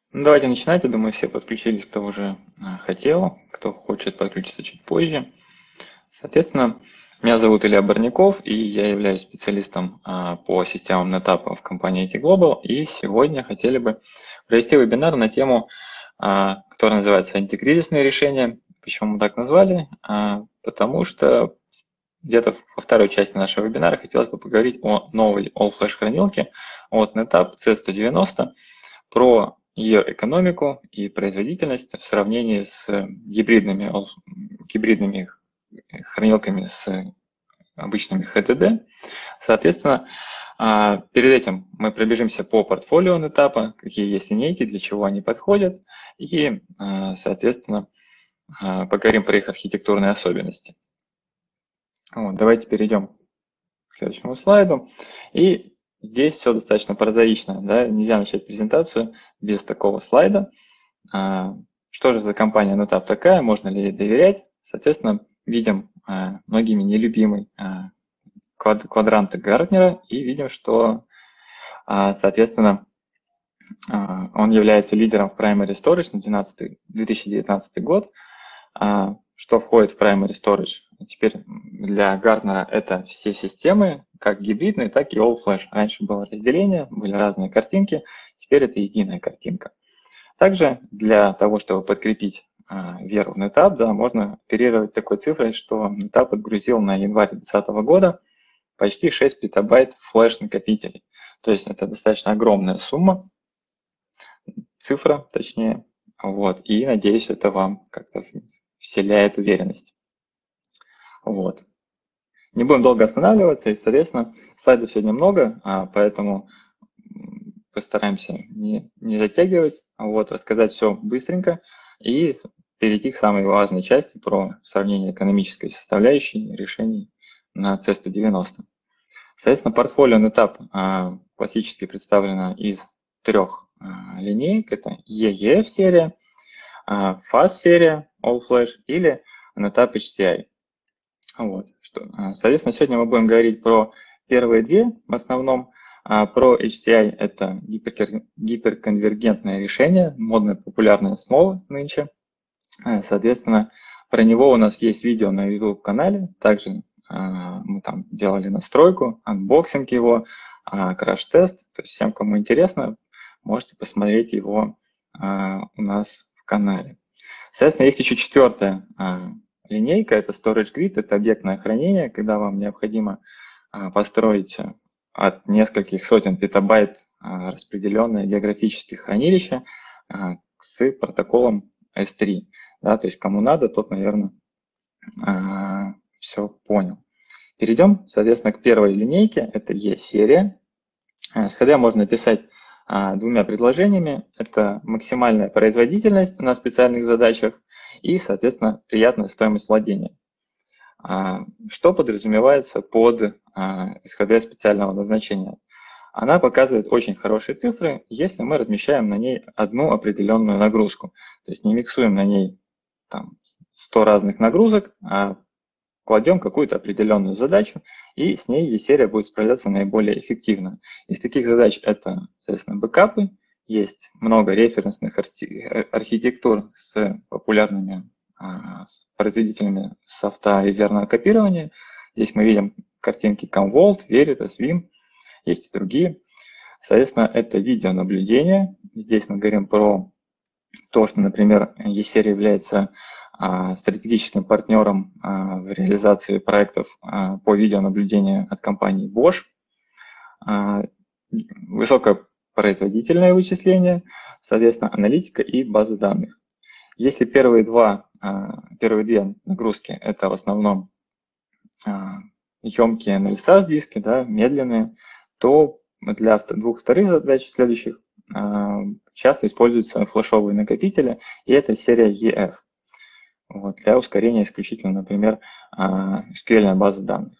Ну, давайте начинать. Я думаю, все подключились, кто уже хотел, кто хочет подключиться чуть позже. Соответственно, меня зовут Илья Барняков, и я являюсь специалистом по системам NetApp в компании IT Global. И сегодня хотели бы провести вебинар на тему, которая называется «Антикризисные решения». Почему мы так назвали? Потому что где-то во второй части нашего вебинара хотелось бы поговорить о новой All-Flash хранилке от NetApp C190, про ее экономику и производительность в сравнении с гибридными хранилками с обычными HDD. Соответственно, перед этим мы пробежимся по портфолио NetApp, какие есть линейки, для чего они подходят, и, соответственно, поговорим про их архитектурные особенности. Вот, давайте перейдем к следующему слайду. И здесь все достаточно прозаично. Да? Нельзя начать презентацию без такого слайда. Что же за компания NetApp такая, можно ли ей доверять? Соответственно, видим многими нелюбимый квадрант Гартнера и видим, что, соответственно, он является лидером в Primary Storage на 2019 год. Что входит в Primary Storage? Теперь для Гартнера это все системы, как гибридные, так и All-Flash. Раньше было разделение, были разные картинки, теперь это единая картинка. Также для того, чтобы подкрепить веру в NetApp, да, можно оперировать такой цифрой, что NetApp отгрузил на январь 2020 года почти 6 петабайт флеш-накопителей. То есть это достаточно огромная сумма, цифра точнее. Вот. И надеюсь, это вам как-то вселяет уверенность. Вот. Не будем долго останавливаться, и, соответственно, слайдов сегодня много, поэтому постараемся не затягивать, рассказать все быстренько и перейти к самой важной части про сравнение экономической составляющей решений на C190. Соответственно, портфолио NetApp классически представлено из трех линеек. Это EEF-серия, FAS-серия All-Flash или NetApp HCI. Соответственно, сегодня мы будем говорить про первые две в основном. Про HCI это гиперконвергентное решение, модное популярное слово нынче. Соответственно, про него у нас есть видео на YouTube-канале. Также мы там делали настройку, анбоксинг его, краш-тест. То есть всем, кому интересно, можете посмотреть его у нас в канале. Соответственно, есть еще четвертая линейка, это Storage Grid, это объектное хранение, когда вам необходимо построить от нескольких сотен петабайт распределенное географические хранилища с протоколом S3. Да, то есть кому надо, тот, наверное, все понял. Перейдем, соответственно, к первой линейке, это E-серия. СХД можно писать двумя предложениями. Это максимальная производительность на специальных задачах и, соответственно, приятная стоимость владения. Что подразумевается под СХД специального назначения? Она показывает очень хорошие цифры, если мы размещаем на ней одну определенную нагрузку. То есть не миксуем на ней там 100 разных нагрузок, а кладем какую-то определенную задачу, и с ней E-серия будет справляться наиболее эффективно. Из таких задач это, соответственно, бэкапы. Есть много референсных архитектур с популярными с производителями софта резервного копирования. Здесь мы видим картинки Commvault, Veritas, Vim, есть и другие. Соответственно, это видеонаблюдение. Здесь мы говорим про то, что, например, E-серия является стратегическим партнером в реализации проектов по видеонаблюдению от компании Bosch. Высокопроизводительное вычисление, соответственно, аналитика и базы данных. Если первые две нагрузки – это в основном емкие на LSAS-диски, да, медленные, то для двух вторых задач следующих часто используются флешовые накопители, и это серия EF. Для ускорения исключительно, например, SQL базы данных.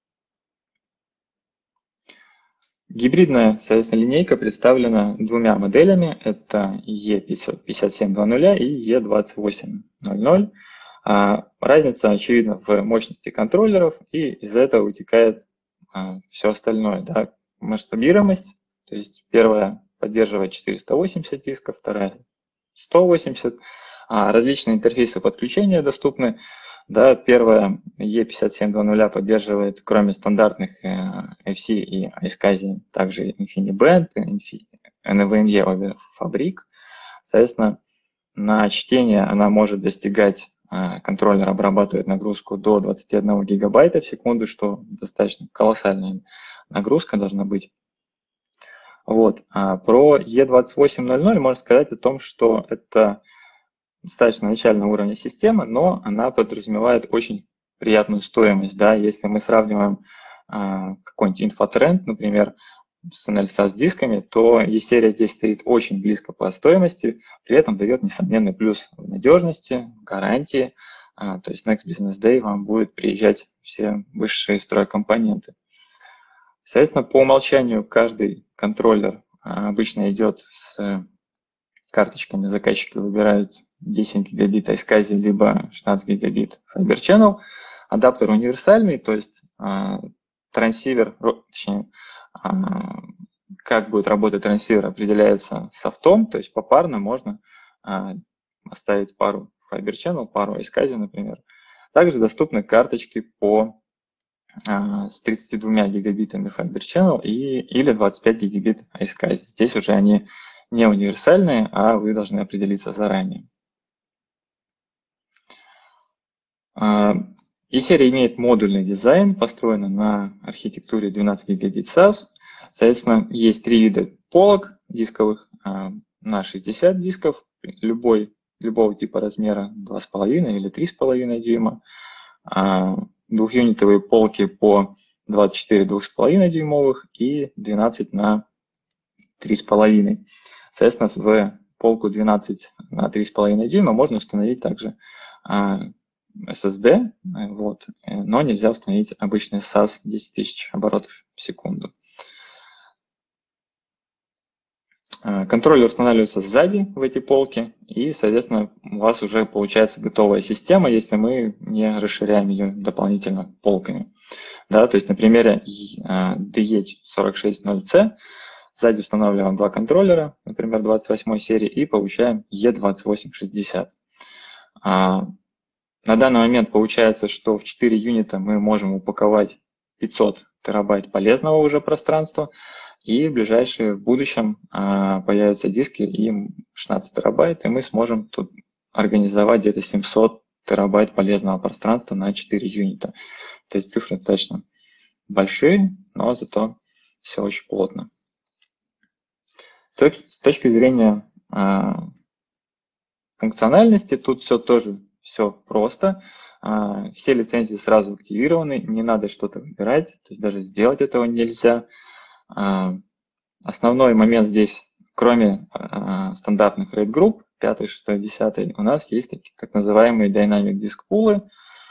Гибридная, соответственно, линейка представлена двумя моделями. Это E5700 и E2800. Разница очевидна в мощности контроллеров, и из-за этого вытекает все остальное. Да? Масштабируемость, то есть первая поддерживает 480 дисков, вторая 180. Различные интерфейсы подключения доступны. Да, первая E5700 поддерживает, кроме стандартных FC и iSCSI, также InfiniBand, NVMe over Fabric. Соответственно, на чтение она может достигать, контроллер обрабатывает нагрузку до 21 гигабайта в секунду, что достаточно колоссальная нагрузка должна быть. Вот. Про E2800 можно сказать о том, что это достаточно начального уровня системы, но она подразумевает очень приятную стоимость. Да? Если мы сравниваем какой-нибудь инфотренд, например, с NLSA с дисками, то E-серия здесь стоит очень близко по стоимости, при этом дает несомненный плюс в надежности, в гарантии. То есть Next Business Day вам будет приезжать все высшие стройкомпоненты. Соответственно, по умолчанию каждый контроллер обычно идет с карточками. Заказчики выбирают 10 гигабит iSCSI либо 16 гигабит Fiber Channel. Адаптер универсальный, то есть трансивер, точнее, как будет работать трансивер, определяется софтом, то есть попарно можно оставить пару Fiber Channel, пару iSCSI, например. Также доступны карточки с 32 гигабитами Fiber Channel или 25 гигабит iSCSI. Здесь уже они не универсальные, а вы должны определиться заранее. E-серия имеет модульный дизайн, построена на архитектуре 12 гигабит SAS. Соответственно, есть три вида полок дисковых на 60 дисков, любого типа размера 2,5 или 3,5 дюйма. Двухюнитовые полки по 24 2,5 дюймовых и 12 на 3,5. Соответственно, в полку 12 на 3,5 дюйма можно установить также SSD, вот, но нельзя установить обычный SAS 10 тысяч оборотов в секунду. Контроллер устанавливается сзади в эти полки, и, соответственно, у вас уже получается готовая система, если мы не расширяем ее дополнительно полками. Да, то есть на примере DE460C сзади устанавливаем два контроллера, например, 28 серии, и получаем E2860. На данный момент получается, что в 4 юнита мы можем упаковать 500 терабайт полезного уже пространства, и в будущем появятся диски и 16 терабайт, и мы сможем тут организовать где-то 700 терабайт полезного пространства на 4 юнита. То есть цифры достаточно большие, но зато все очень плотно. С точки зрения функциональности, тут все просто. Все лицензии сразу активированы, не надо что-то выбирать, то есть даже сделать этого нельзя. Основной момент здесь, кроме стандартных RAID групп 5, 6, 10, у нас есть так называемые Dynamic Disk Pool.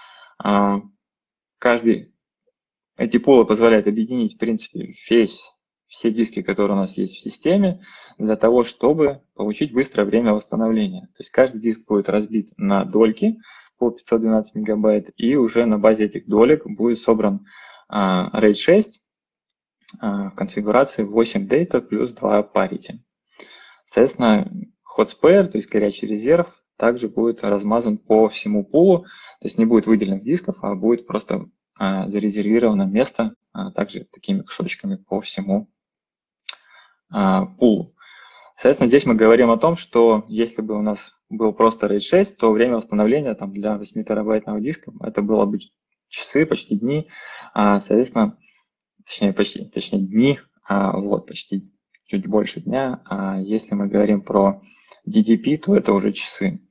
Эти пулы позволяют объединить, в принципе, все диски, которые у нас есть в системе, для того, чтобы получить быстрое время восстановления. То есть каждый диск будет разбит на дольки по 512 мегабайт, и уже на базе этих долек будет собран RAID 6 в конфигурации 8 Data плюс 2 Parity. Соответственно, hot spare, то есть горячий резерв, также будет размазан по всему пулу, то есть не будет выделенных дисков, а будет просто зарезервировано место также такими кусочками по всему пулу. Соответственно, здесь мы говорим о том, что если бы у нас был просто RAID 6, то время восстановления там, для 8 терабайтного диска это было бы часы, почти дни, соответственно, точнее дни, почти чуть больше дня. А если мы говорим про DDP, то это уже часы.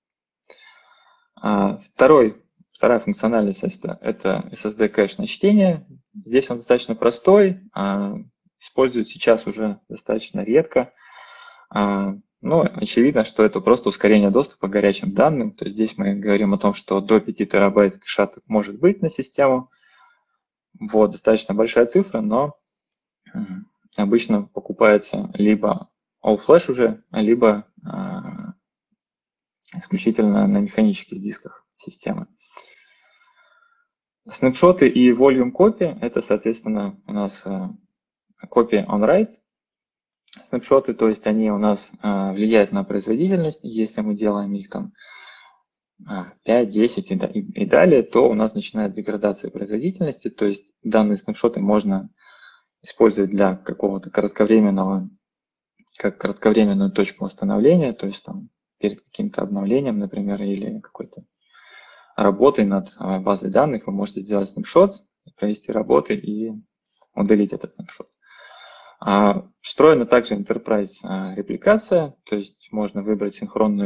Вторая функциональность это SSD кэш на чтение. Здесь он достаточно простой, используют сейчас уже достаточно редко. Но очевидно, что это просто ускорение доступа к горячим данным. То есть здесь мы говорим о том, что до 5 терабайт кэша может быть на систему. Вот, достаточно большая цифра, но обычно покупается либо All Flash уже, либо исключительно на механических дисках системы. Снапшоты и volume copy – это, соответственно, у нас копия on-write. снапшоты, то есть они у нас влияют на производительность. Если мы делаем их там 5, 10 и далее, то у нас начинает деградация производительности, то есть данные снапшоты можно использовать для какого-то кратковременного, как кратковременную точку восстановления, то есть там перед каким-то обновлением, например, или какой-то работой над базой данных вы можете сделать снапшот, провести работы и удалить этот снапшот. Встроена также Enterprise репликация, то есть можно выбрать синхронную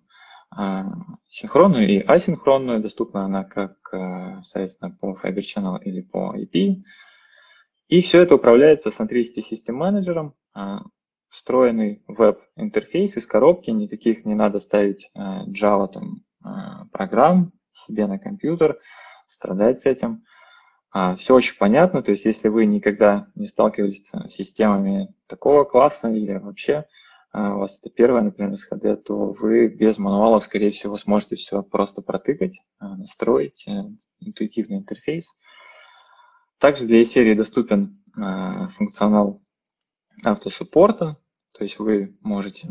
и асинхронную, доступна она как, соответственно, по Fiber Channel или по IP. И все это управляется с Centricity System Manager, встроенный веб-интерфейс из коробки, никаких не надо ставить Java программ себе на компьютер, страдать с этим. Все очень понятно, то есть если вы никогда не сталкивались с системами такого класса или вообще у вас это первое, например, СХД, то вы без мануалов, скорее всего, сможете все просто протыкать, настроить интуитивный интерфейс. Также для серии доступен функционал автосуппорта, то есть вы можете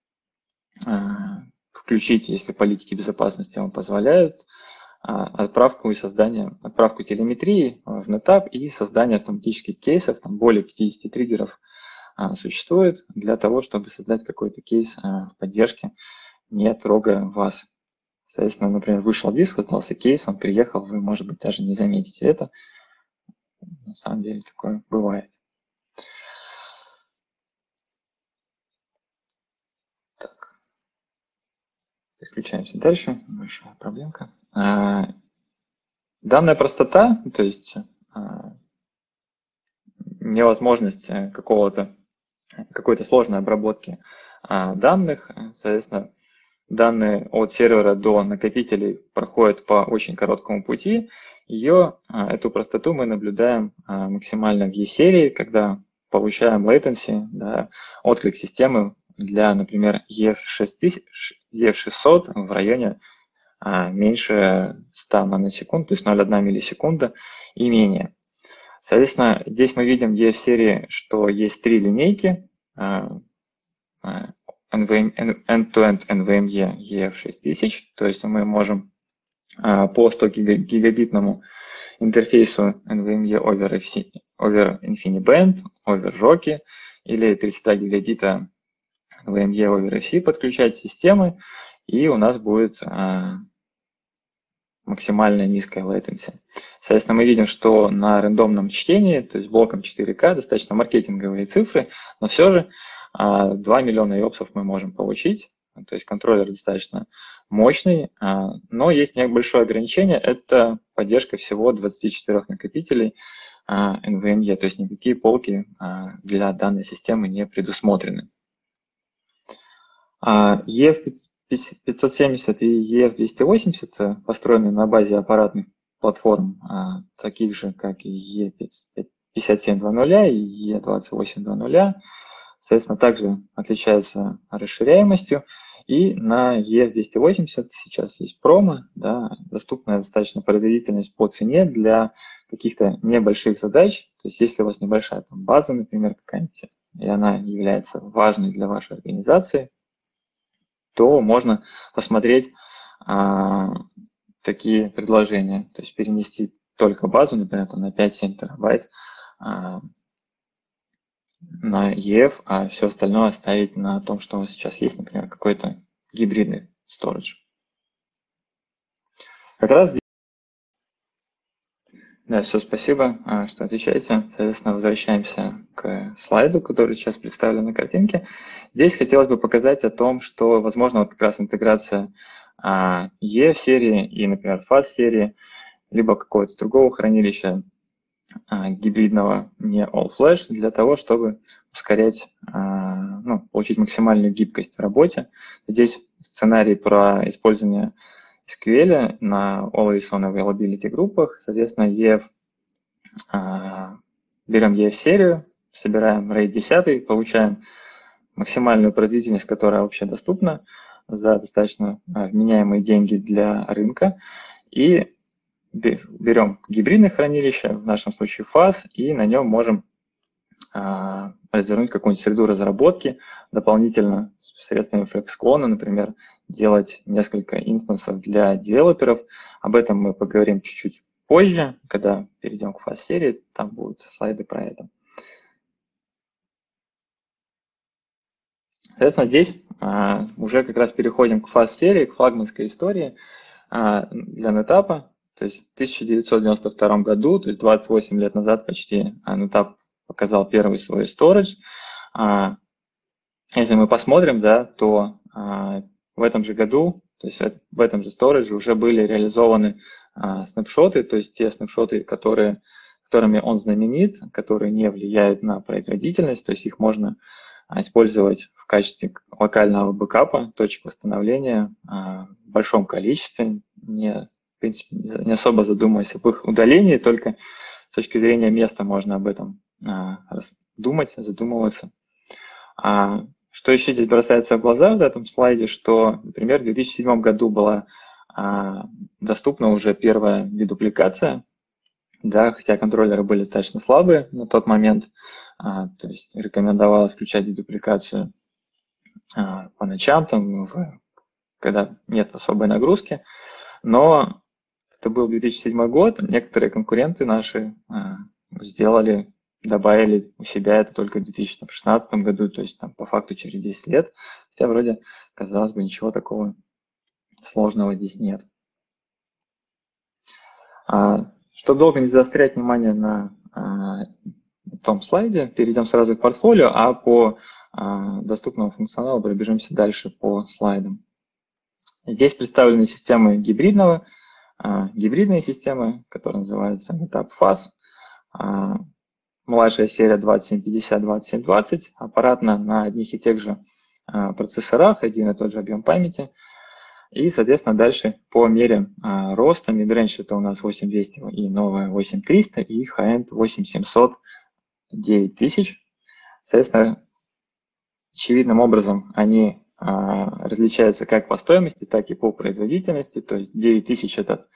включить, если политики безопасности вам позволяют, отправку телеметрии в NetApp и создание автоматических кейсов, там более 50 триггеров существует для того, чтобы создать какой-то кейс в поддержке, не трогая вас. Соответственно, например, вышел диск, создался кейс, он приехал, вы, может быть, даже не заметите это. На самом деле такое бывает. Так. Переключаемся дальше. Большая проблемка. Данная простота, то есть невозможность какой-то сложной обработки данных, соответственно, данные от сервера до накопителей проходят по очень короткому пути. Эту простоту мы наблюдаем максимально в E-серии, когда получаем latency, да, отклик системы для, например, EF600 в районе меньше 100 наносекунд, то есть 0,1 миллисекунда и менее. Соответственно, здесь мы видим в серии, что есть три линейки end-to-end NVMe EF6000, то есть мы можем по 100 гигабитному интерфейсу NVMe over InfiniBand, over RoCE или 32 гигабита NVMe over FC подключать системы, и у нас будет максимально низкая latency. Соответственно, мы видим, что на рандомном чтении, то есть блоком 4К, достаточно маркетинговые цифры, но все же 2 миллиона IOPS мы можем получить, то есть контроллер достаточно мощный, но есть небольшое ограничение, это поддержка всего 24 накопителей NVMe, то есть никакие полки для данной системы не предусмотрены. EF570 и EF280 построены на базе аппаратных платформ, таких же, как и E5720 и E2820. Соответственно, также отличаются расширяемостью. И на EF280 сейчас есть промо, да, доступная достаточно производительность по цене для каких-то небольших задач. То есть если у вас небольшая база, например, какая-нибудь, и она является важной для вашей организации, то можно посмотреть такие предложения, то есть перенести только базу, например, на 5-7 терабайт на EF, а все остальное оставить на том, что у вас сейчас есть, например, какой-то гибридный storage. Как раз здесь... Да, все, спасибо, что отвечаете. Соответственно, возвращаемся к слайду, который сейчас представлен на картинке. Здесь хотелось бы показать о том, что, возможно, вот как раз интеграция E-серии и, например, FAS-серии, либо какого-то другого хранилища гибридного, не all-flash, для того, чтобы ускорять, получить максимальную гибкость в работе. Здесь сценарий про использование SQL на Always On Availability группах. Соответственно, берем EF-серию, собираем RAID 10, получаем максимальную производительность, которая вообще доступна за достаточно вменяемые деньги для рынка. И берем гибридное хранилище, в нашем случае FAS, и на нем можем развернуть какую-нибудь среду разработки, дополнительно средствами FlexClone, например, делать несколько инстансов для девелоперов. Об этом мы поговорим чуть-чуть позже, когда перейдем к фаз-серии, там будут слайды про это. Соответственно, здесь уже как раз переходим к фаз-серии, к флагманской истории для NetApp. То есть в 1992 году, то есть 28 лет назад почти, NetApp показал первый свой storage. Если мы посмотрим, да, то в этом же году, то есть в этом же storage уже были реализованы снапшоты, то есть те снапшоты, которыми он знаменит, которые не влияют на производительность, то есть их можно использовать в качестве локального бэкапа, точек восстановления в большом количестве, в принципе, не особо задумываясь об их удалении, только с точки зрения места можно об этом думать, задумываться. Что еще здесь бросается в глаза в этом слайде, что, например, в 2007 году была доступна уже первая дедупликация, да, хотя контроллеры были достаточно слабые на тот момент, то есть рекомендовалось включать дедупликацию по ночам, там, когда нет особой нагрузки, но это был 2007 год, некоторые конкуренты наши добавили у себя это только в 2016 году, то есть там по факту через 10 лет, хотя вроде, казалось бы, ничего такого сложного здесь нет. Чтобы долго не заострять внимание на том слайде, перейдем сразу к портфолио, а по доступному функционалу пробежимся дальше по слайдам. Здесь представлены системы гибридные системы, которые называются NetApp FAS. Младшая серия 2750, 2720, аппаратно на одних и тех же процессорах, один и тот же объем памяти. И, соответственно, дальше по мере роста, mid-range это у нас 8200 и новая 8300, и high-end 8700, 9000. Соответственно, очевидным образом они различаются как по стоимости, так и по производительности. То есть 9000 это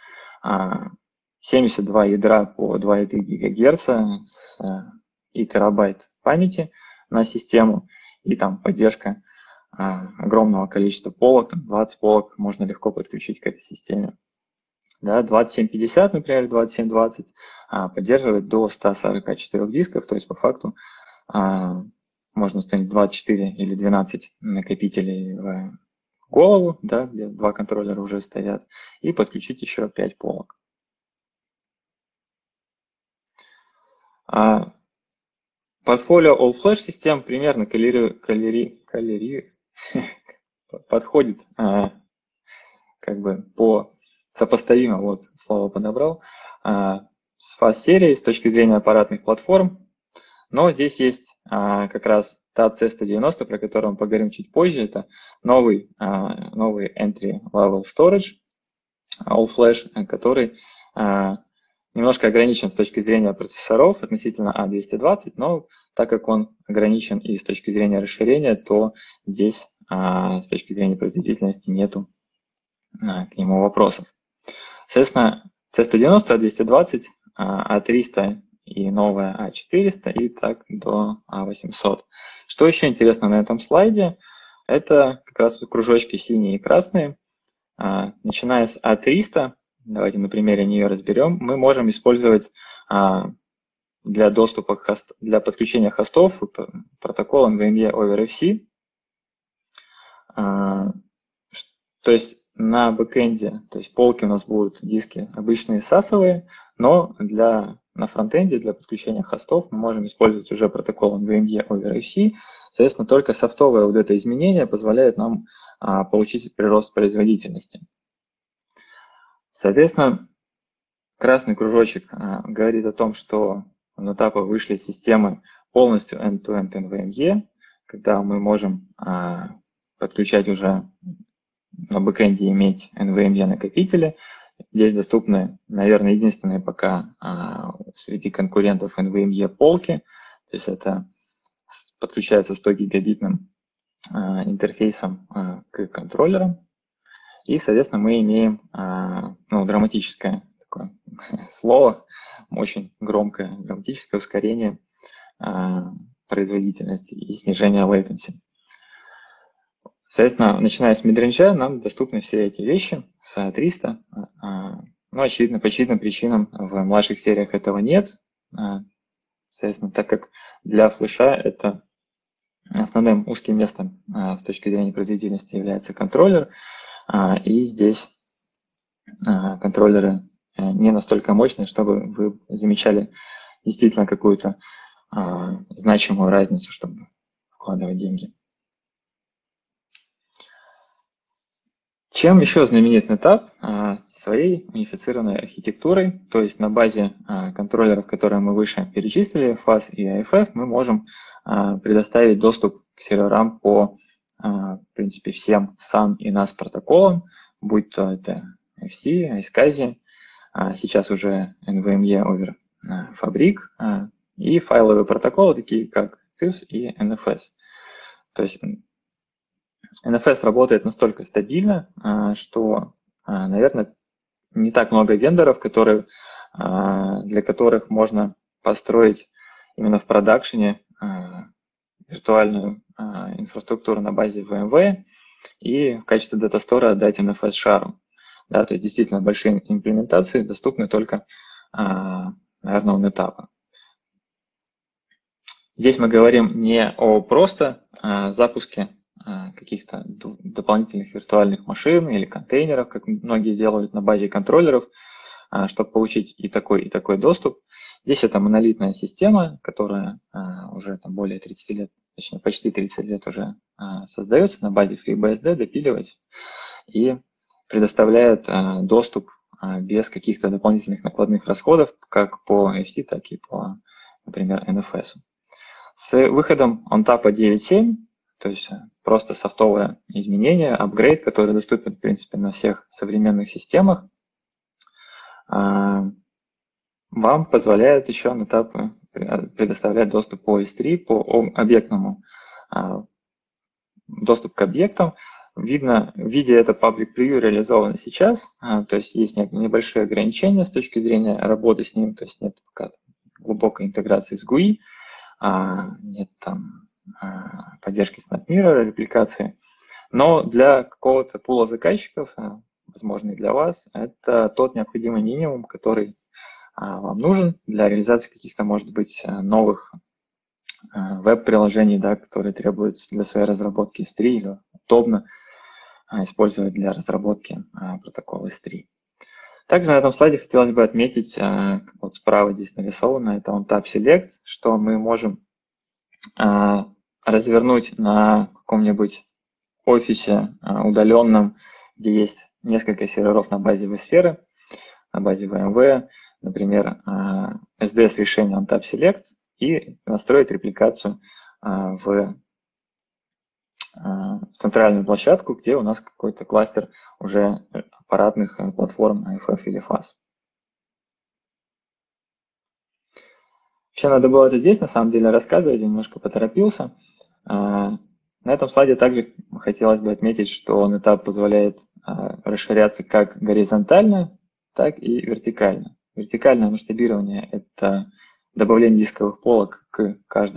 72 ядра по 2,3 ГГц и терабайт памяти на систему, и там поддержка огромного количества полок, там 20 полок можно легко подключить к этой системе. Да, 2750, например, 2720 поддерживает до 144 дисков, то есть по факту можно установить 24 или 12 накопителей в голову, да, где два контроллера уже стоят, и подключить еще 5 полок. Портфолио All Flash систем примерно подходит как бы по сопоставимо, вот слово подобрал, с фаз-серией с точки зрения аппаратных платформ, но здесь есть как раз та C190, про которую мы поговорим чуть позже, это новый entry-level storage All Flash, который немножко ограничен с точки зрения процессоров относительно A220, но так как он ограничен и с точки зрения расширения, то здесь с точки зрения производительности нету к нему вопросов. Соответственно, C190, A220, A300 и новая A400 и так до A800. Что еще интересно на этом слайде, это как раз кружочки синие и красные. Начиная с A300, давайте на примере нее разберем, мы можем использовать для доступа для подключения хостов протокол NVMe over FC. То есть на бэкэнде, то есть полки у нас будут диски обычные SAS-овые, но на фронтенде для подключения хостов мы можем использовать уже протокол NVMe over FC. Соответственно, только софтовое вот это изменение позволяет нам получить прирост производительности. Соответственно, красный кружочек говорит о том, что у NetApp вышли системы полностью end-to-end NVMe, когда мы можем подключать уже на бэкэнде, иметь NVMe накопители. Здесь доступны, наверное, единственные пока среди конкурентов NVMe полки. То есть это подключается 100 гигабитным интерфейсом к контроллерам. И, соответственно, мы имеем драматическое такое слово, очень громкое драматическое ускорение производительности и снижения latency. Соответственно, начиная с мидренджа, нам доступны все эти вещи с 300. Но, очевидно, по очевидным причинам в младших сериях этого нет. Соответственно, так как для флеша это основным узким местом с точки зрения производительности является контроллер, и здесь контроллеры не настолько мощные, чтобы вы замечали действительно какую-то значимую разницу, чтобы вкладывать деньги. Чем еще знаменит NetApp? Своей унифицированной архитектурой, то есть на базе контроллеров, которые мы выше перечислили, FAS и AFF, мы можем предоставить доступ к серверам по, в принципе, всем SAN и NAS протоколам, будь то это FC, iSCSI, сейчас уже NVMe over Fabric и файловые протоколы, такие как CIFS и NFS. То есть NFS работает настолько стабильно, что, наверное, не так много вендоров, для которых можно построить именно в продакшене виртуальную инфраструктуру на базе VMware и в качестве датастора отдать NFS шару. Да, то есть действительно большие имплементации доступны только, наверное, у NetApp. Здесь мы говорим не о просто запуске каких-то дополнительных виртуальных машин или контейнеров, как многие делают на базе контроллеров, чтобы получить и такой доступ. Здесь это монолитная система, которая уже там более 30 лет, точнее почти 30 лет уже создается на базе FreeBSD, допиливать и предоставляет доступ без каких-то дополнительных накладных расходов, как по FC, так и по, например, NFS. С выходом ONTAP 9.7, то есть просто софтовое изменение, апгрейд, который доступен, в принципе, на всех современных системах, вам позволяет еще NetApp предоставлять доступ по S3, по объектному, доступ к объектам. Видно, в виде это Public Preview реализовано сейчас, то есть есть небольшие ограничения с точки зрения работы с ним, то есть нет пока глубокой интеграции с GUI, нет там поддержки SnapMirror, репликации. Но для какого-то пула заказчиков, возможно, и для вас, это тот необходимый минимум, который вам нужен для реализации каких-то, может быть, новых веб-приложений, да, которые требуются для своей разработки S3 или удобно использовать для разработки протокола S3. Также на этом слайде хотелось бы отметить, вот справа здесь нарисовано, это ONTAP Select, что мы можем развернуть на каком-нибудь офисе удаленном, где есть несколько серверов на базе vSphere, на базе VMware, например, SDS-решение ONTAP Select, и настроить репликацию в центральную площадку, где у нас какой-то кластер уже аппаратных платформ AFF или FAS. Вообще надо было это здесь, на самом деле, рассказывать, немножко поторопился. На этом слайде также хотелось бы отметить, что NetApp позволяет расширяться как горизонтально, так и вертикально. Вертикальное масштабирование – это добавление дисковых полок к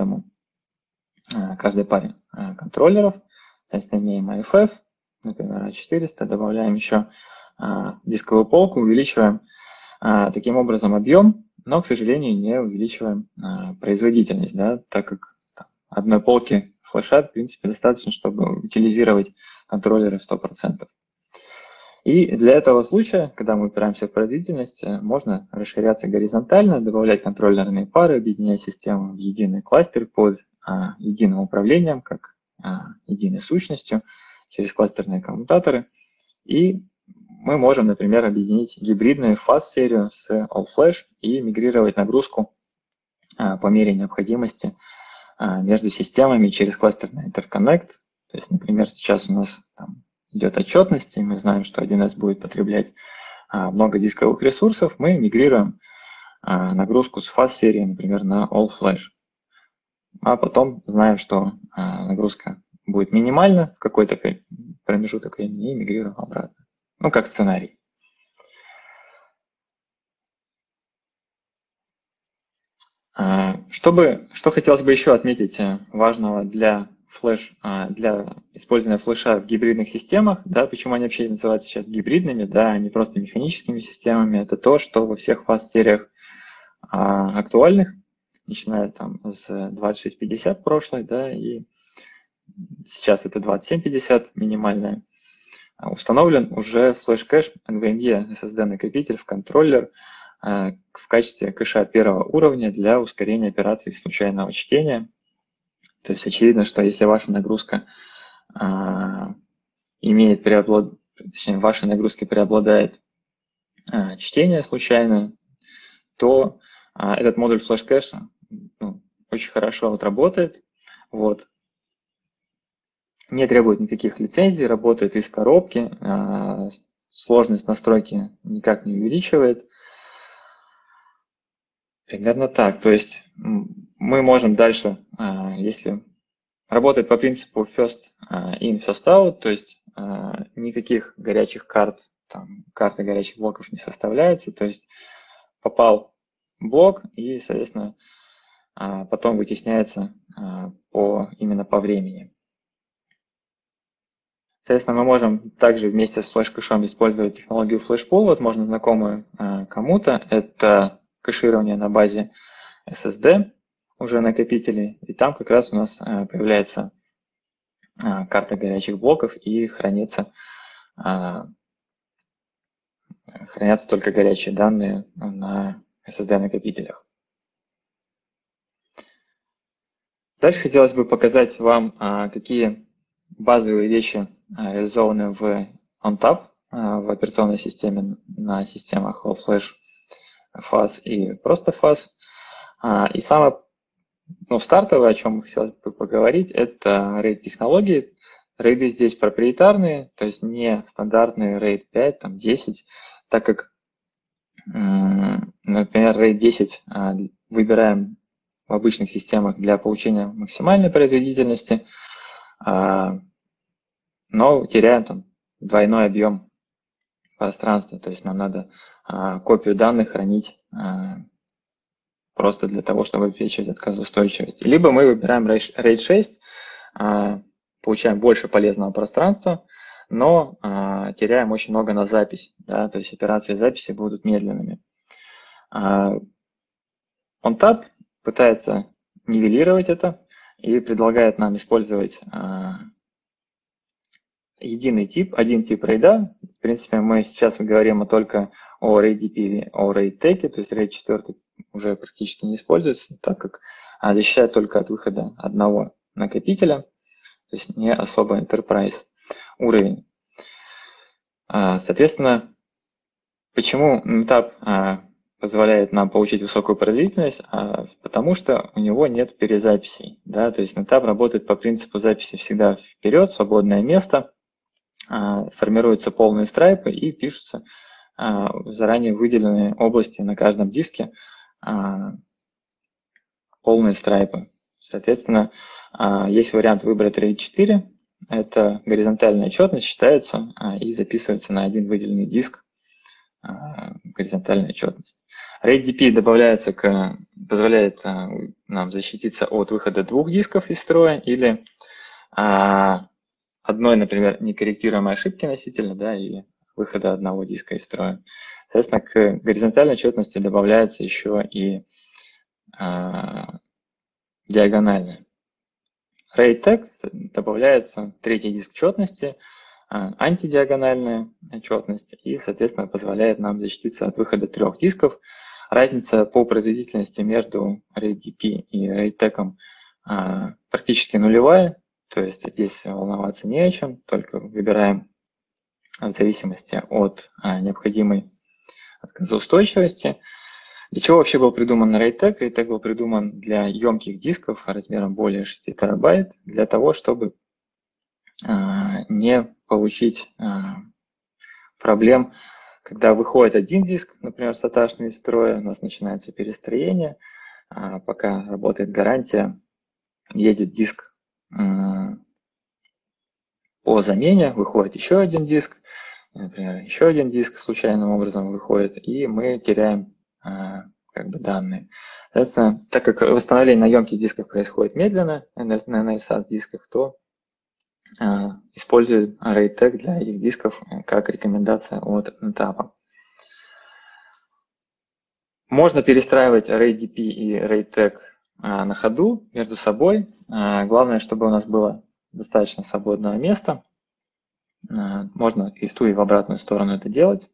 каждой паре контроллеров. То есть имеем AFF, например, A400, добавляем еще дисковую полку, увеличиваем таким образом объем, но, к сожалению, не увеличиваем производительность, да, так как одной полки флеша, в принципе, достаточно, чтобы утилизировать контроллеры в 100%. И для этого случая, когда мы упираемся в производительность, можно расширяться горизонтально, добавлять контроллерные пары, объединять систему в единый кластер под единым управлением, как единой сущностью, через кластерные коммутаторы. И мы можем, например, объединить гибридную FAS-серию с All-Flash и мигрировать нагрузку по мере необходимости между системами через кластерный интерконнект. То есть, например, сейчас у нас там идет отчетность, и мы знаем, что 1С будет потреблять много дисковых ресурсов, мы мигрируем нагрузку с FAS-серии, например, на All-Flash. А потом знаем, что нагрузка будет минимальна в какой-то промежуток времени, и мигрируем обратно. Ну, как сценарий. Что хотелось бы еще отметить важного для для использования флеша в гибридных системах, да, почему они вообще называются сейчас гибридными, да, а не просто механическими системами, это то, что во всех фаз-сериях актуальных, начиная там с 2650 прошлой, да, и сейчас это 2750 минимальная, установлен уже флеш-кэш NVMe SSD накопитель в контроллер в качестве кэша первого уровня для ускорения операций случайного чтения. То есть очевидно, что если ваша нагрузка точнее, в вашей нагрузке преобладает чтение случайное, то этот модуль флеш-кэша очень хорошо отработает. Вот. Не требует никаких лицензий, работает из коробки, сложность настройки никак не увеличивает. Примерно так. То есть мы можем дальше, если работает по принципу first in, first out, то есть никаких горячих карт, там, карты горячих блоков не составляется, то есть попал блок и, соответственно, потом вытесняется именно по времени. Соответственно, мы можем также вместе с флеш-кэшом использовать технологию FlashPool, возможно, знакомую кому-то. Это кэширование на базе SSD, уже накопителей, и там как раз у нас появляется карта горячих блоков и хранятся только горячие данные на SSD-накопителях. Дальше хотелось бы показать вам, какие базовые вещи реализованы в ONTAP, в операционной системе на системах All-Flash, FAS и просто FAS. И самое стартовое, о чем хотелось бы поговорить, это RAID-технологии. RAID здесь проприетарные, то есть не стандартные RAID 5, там 10, так как, например, RAID 10 выбираем в обычных системах для получения максимальной производительности, но теряем там двойной объем пространства, то есть нам надо копию данных хранить просто для того, чтобы обеспечивать отказоустойчивость. Либо мы выбираем RAID 6, получаем больше полезного пространства, но теряем очень много на запись, да, то есть операции записи будут медленными. ONTAP пытается нивелировать это и предлагает нам использовать один тип RAID. В принципе, мы сейчас говорим только о RAID-DP, о RAID-TEC, то есть RAID 4 уже практически не используется, так как защищает только от выхода одного накопителя, то есть не особо enterprise уровень. Соответственно, почему NetApp позволяет нам получить высокую производительность? Потому что у него нет перезаписей. Да? То есть NetApp работает по принципу записи всегда вперед, свободное место, формируются полные страйпы и пишутся в заранее выделенные области на каждом диске полные страйпы. Соответственно, есть вариант выбрать RAID 4. Это горизонтальная отчетность, считается и записывается на один выделенный диск. Горизонтальная отчетность. RAID DP позволяет нам защититься от выхода двух дисков из строя или одной, например, некорректируемой ошибки носителя, да, или выхода одного диска из строя. Соответственно, к горизонтальной отчетности добавляется еще и диагональная. RAID-TEC добавляется третий диск четности, антидиагональная отчетность и, соответственно, позволяет нам защититься от выхода трех дисков. Разница по производительности между RAID-DP и RAID-TEC практически нулевая, то есть здесь волноваться не о чем, только выбираем в зависимости от необходимой отказоустойчивости. Для чего вообще был придуман RAID-TEC? RAID-TEC был придуман для емких дисков размером более 6 терабайт, для того, чтобы не получить проблем, когда выходит один диск, например, SATA-шный из строя, у нас начинается перестроение, пока работает гарантия, едет диск по замене, выходит еще один диск, например, еще один диск случайным образом выходит, и мы теряем данные. Соответственно, так как восстановление на емких дисках происходит медленно, на NSAS дисках, то используют RAID tag для этих дисков как рекомендация от NetApp. Можно перестраивать RAID-DP и RAID tag на ходу между собой. Главное, чтобы у нас было достаточно свободного места. Можно и в ту, и в обратную сторону это делать.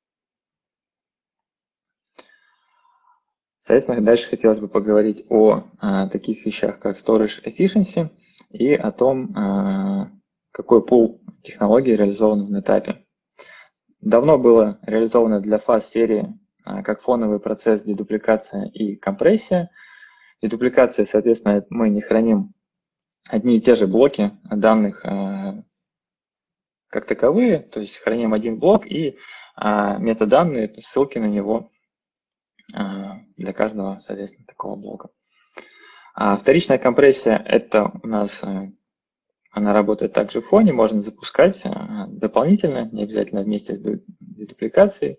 Соответственно, дальше хотелось бы поговорить о таких вещах, как Storage Efficiency и о том, какой пул технологий реализован в NetApp. Давно было реализовано для фаз-серии как фоновый процесс дедупликация и компрессия. Дедупликация, соответственно, мы не храним одни и те же блоки данных как таковые, то есть храним один блок и метаданные, ссылки на него для каждого, соответственно, такого блока. Вторичная компрессия – это у нас, она работает также в фоне, можно запускать дополнительно, не обязательно вместе с дедупликацией.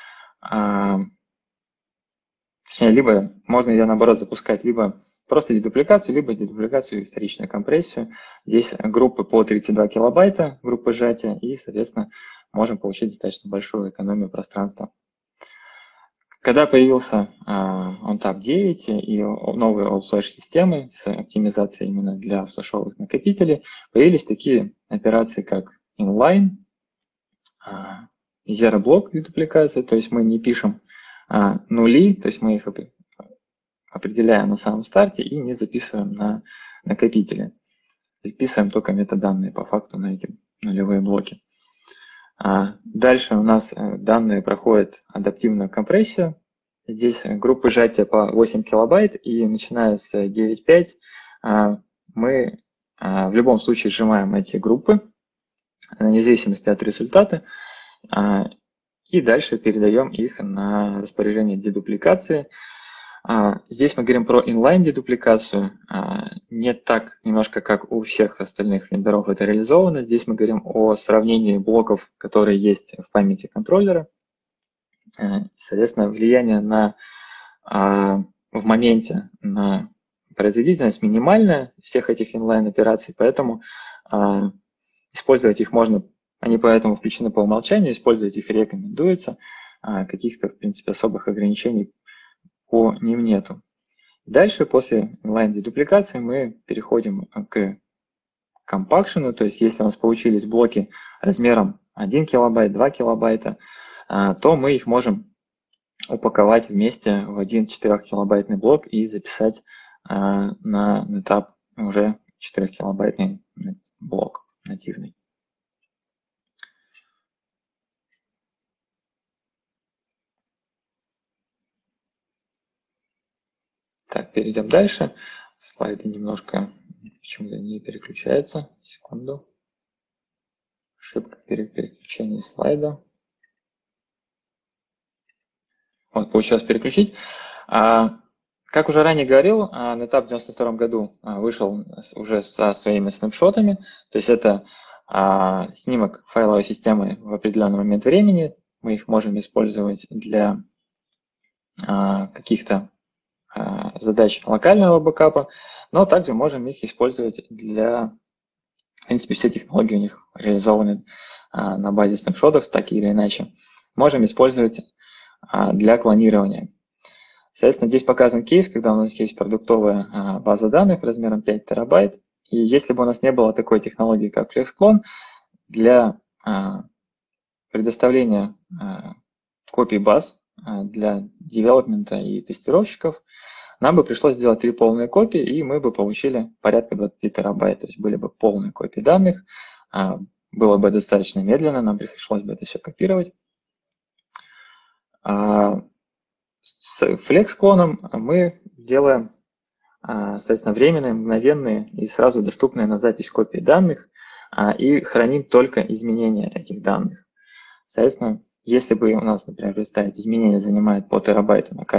Точнее, либо можно ее, наоборот, запускать либо просто дедупликацию, либо дедупликацию и вторичную компрессию. Здесь группы по 32 килобайта, группы сжатия, и, соответственно, можем получить достаточно большую экономию пространства. Когда появился ONTAP 9 и новые all-flash системы с оптимизацией именно для флешовых накопителей, появились такие операции, как inline, zero block дедупликация, то есть мы не пишем нули, то есть мы их определяем на самом старте и не записываем на накопители. Записываем только метаданные по факту на эти нулевые блоки. Дальше у нас данные проходят адаптивную компрессию. Здесь группы сжатия по 8 килобайт, и начиная с 9.5 мы в любом случае сжимаем эти группы, вне зависимости от результата, и дальше передаем их на распоряжение дедупликации. Здесь мы говорим про инлайн-дедупликацию, не так немножко, как у всех остальных вендоров это реализовано. Здесь мы говорим о сравнении блоков, которые есть в памяти контроллера. Соответственно, влияние в моменте на производительность минимальная всех этих инлайн-операций, поэтому использовать их можно, они поэтому включены по умолчанию, использовать их рекомендуется, каких-то, в принципе, особых ограничений по ним нету. Дальше, после инлайн-дедупликации, мы переходим к компакшену, то есть если у нас получились блоки размером 1 килобайт, 2 килобайта, то мы их можем упаковать вместе в один 4-килобайтный блок и записать на NetApp уже 4-килобайтный блок нативный. Так, перейдем дальше. Слайды немножко почему-то не переключаются. Секунду. Ошибка переключения слайда. Вот, получилось переключить. Как уже ранее говорил, NetApp в 1992 году вышел уже со своими снапшотами. То есть это снимок файловой системы в определенный момент времени. Мы их можем использовать для каких-то задач локального бэкапа, но также можем их использовать для, в принципе, все технологии у них реализованы на базе снапшотов, так или иначе. Можем использовать для клонирования. Соответственно, здесь показан кейс, когда у нас есть продуктовая база данных размером 5 терабайт, и если бы у нас не было такой технологии, как FlexClone, для предоставления копий баз для девелопмента и тестировщиков, нам бы пришлось сделать 3 полные копии, и мы бы получили порядка 20 терабайт, то есть были бы полные копии данных, было бы достаточно медленно, нам пришлось бы это все копировать. С FlexClone мы делаем, соответственно, временные, мгновенные и сразу доступные на запись копии данных и храним только изменения этих данных. Соответственно, если бы у нас, например, представить, изменения занимают по терабайту на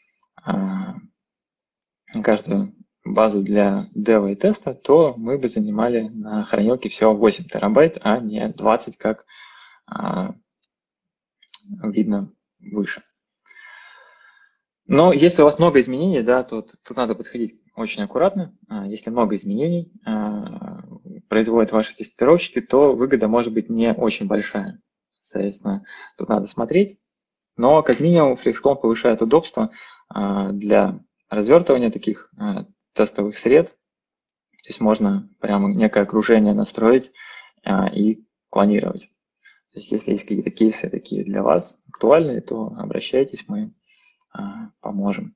каждую базу для дева и теста, то мы бы занимали на хранилке всего 8 терабайт, а не 20, как видно выше. Но если у вас много изменений, да, то тут надо подходить очень аккуратно. Если много изменений производят ваши тестировщики, то выгода может быть не очень большая. Соответственно, тут надо смотреть. Но как минимум FlexClone повышает удобство для развертывания таких тестовых сред. То есть можно прямо некое окружение настроить и клонировать. То есть если есть какие-то кейсы такие для вас актуальные, то обращайтесь, мы поможем.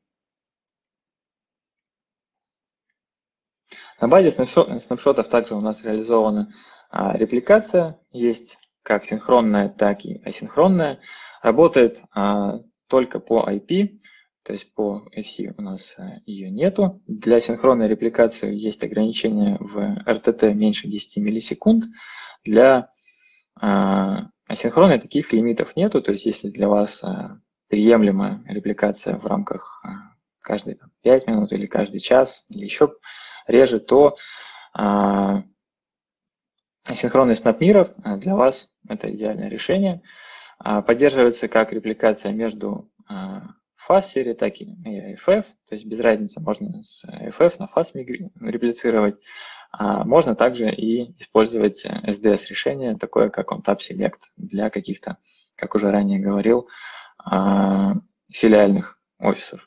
На базе снапшотов также у нас реализована репликация, есть как синхронная, так и асинхронная. Работает только по IP, то есть по FC у нас ее нету. Для синхронной репликации есть ограничение в RTT меньше 10 миллисекунд. Для асинхронной таких лимитов нету, то есть если для вас приемлемая репликация в рамках каждые 5 минут или каждый час, или еще реже, то асинхронный снапмиррор для вас это идеальное решение. Поддерживается как репликация между FAS-серией, так и FF, то есть без разницы, можно с FF на FAS реплицировать. Можно также и использовать SDS-решение, такое как OnTap Select для каких-то, как уже ранее говорил, филиальных офисов.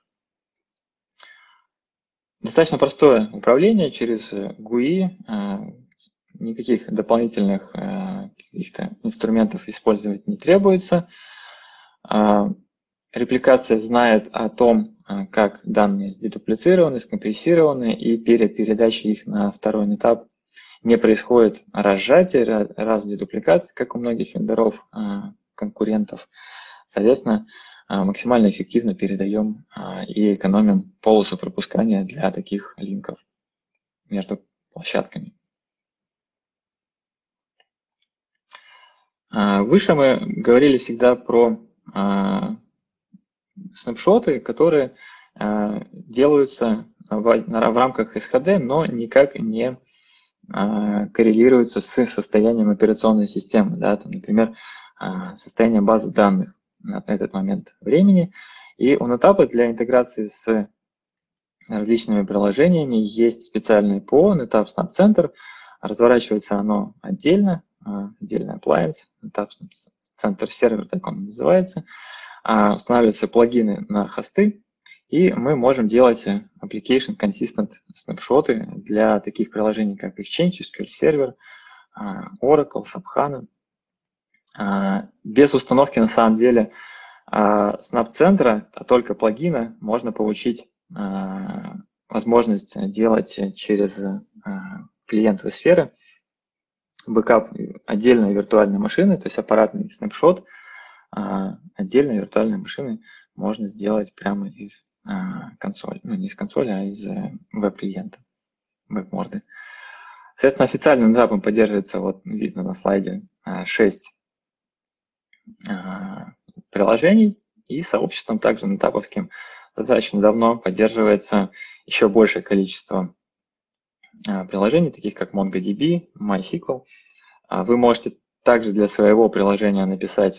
Достаточно простое управление через GUI, никаких дополнительных каких-то инструментов использовать не требуется. Репликация знает о том, как данные сдедуплицированы, скомпрессированы, и перед передачей их на второй этап не происходит разжатие, раздедупликации, как у многих вендоров, конкурентов. Соответственно, максимально эффективно передаем и экономим полосу пропускания для таких линков между площадками. Выше мы говорили всегда про снапшоты, которые делаются в рамках SHD, но никак не коррелируются с состоянием операционной системы. Да, там, например, состояние базы данных на этот момент времени. И у NetApp для интеграции с различными приложениями есть специальный ПО, NetApp Snap Center. Разворачивается оно отдельно, отдельный appliance, NetApp Center Server, так он называется. Устанавливаются плагины на хосты, и мы можем делать application consistent снапшоты для таких приложений, как Exchange, SQL Server, Oracle, SAP HANA. Без установки, на самом деле, Snap-центра, а только плагина, можно получить возможность делать через клиент vSphere бэкап отдельной виртуальной машины, то есть аппаратный снапшот отдельной виртуальной машины можно сделать прямо из консоли, ну не из консоли, а из веб-клиента, веб-морды. Соответственно, официальным этапом поддерживается, вот видно на слайде, 6 приложений, и сообществом также нетаповским достаточно давно поддерживается еще большее количество приложений, таких как MongoDB, MySQL. Вы можете также для своего приложения написать,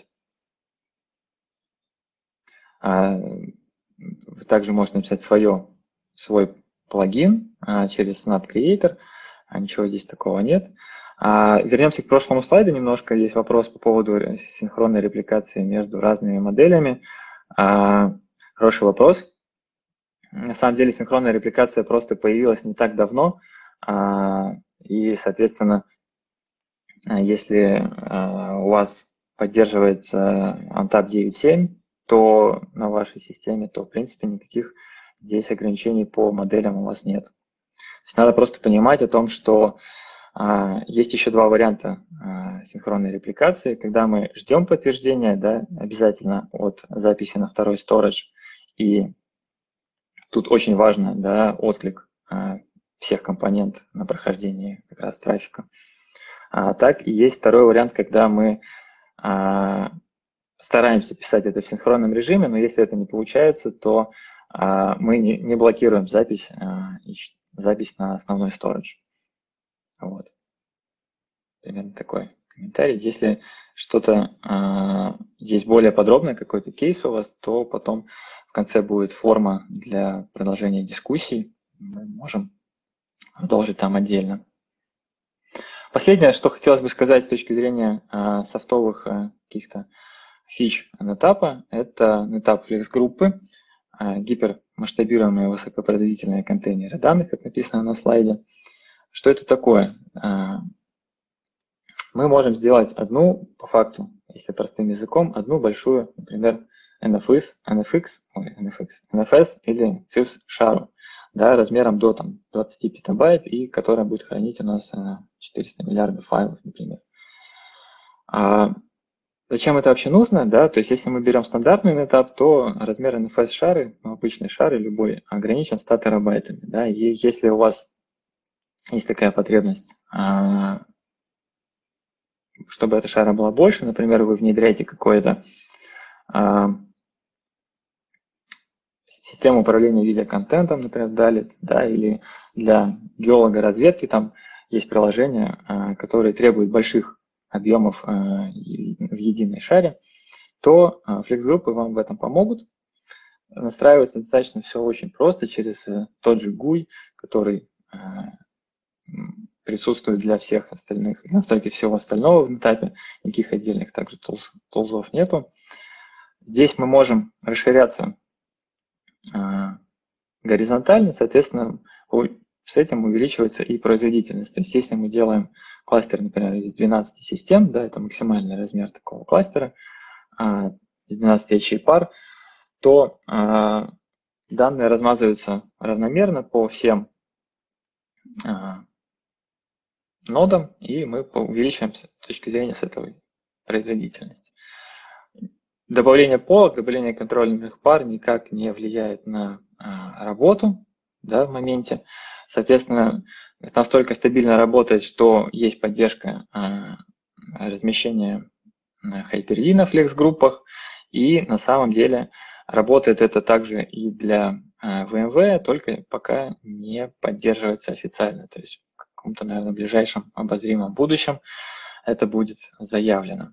вы также можете написать свой плагин через Snap Creator, ничего здесь такого нет. Вернемся к прошлому слайду немножко. Есть вопрос по поводу синхронной репликации между разными моделями. Хороший вопрос. На самом деле синхронная репликация просто появилась не так давно. И, соответственно, если у вас поддерживается ONTAP 9.7, то на вашей системе, то, в принципе, никаких здесь ограничений по моделям у вас нет. То есть надо просто понимать о том, что есть еще два варианта синхронной репликации. Когда мы ждем подтверждения, да, обязательно от записи на второй storage. И тут очень важно, да, отклик всех компонент на прохождение как раз трафика. Так и есть второй вариант, когда мы стараемся писать это в синхронном режиме, но если это не получается, то мы не блокируем запись на основной storage. Вот. Примерно такой комментарий. Если что-то есть более подробное, какой-то кейс у вас, то потом в конце будет форма для продолжения дискуссий. Мы можем продолжить там отдельно. Последнее, что хотелось бы сказать с точки зрения софтовых каких-то фич NetApp, это NetApp Flex-группы, гипермасштабируемые высокопроизводительные контейнеры данных, как написано на слайде. Что это такое? Мы можем сделать одну, по факту, если простым языком, одну большую, например, NFS или CIFS шару, да, размером до 20 петабайт, и которая будет хранить у нас 400 миллиардов файлов, например. Зачем это вообще нужно? Да? То есть если мы берем стандартный NetApp, то размер NFS шары, обычный шары любой, ограничен 100 терабайтами. Да? И если у вас есть такая потребность, чтобы эта шара была больше, например, вы внедряете какую-то систему управления видеоконтентом, например, DALL-E, да, или для геолога-разведки там есть приложения, которые требуют больших объемов в единой шаре, то флекс-группы вам в этом помогут. Настраивается достаточно все очень просто через тот же GUI, который присутствует для всех остальных, настройки всего остального в NetApp, никаких отдельных также тулзов нету. Здесь мы можем расширяться горизонтально, соответственно, с этим увеличивается и производительность. То есть если мы делаем кластер, например, из 12 систем, да, это максимальный размер такого кластера, из 12 ячей пар, то данные размазываются равномерно по всем нодам, и мы увеличиваем с точки зрения сетовой производительности. Добавление полок, добавление контрольных пар никак не влияет на работу, да, в моменте. Соответственно, настолько стабильно работает, что есть поддержка размещения Hyper-V на флекс-группах, и на самом деле работает это также и для VMware, только пока не поддерживается официально. То есть в каком-то, наверное, ближайшем обозримом будущем это будет заявлено.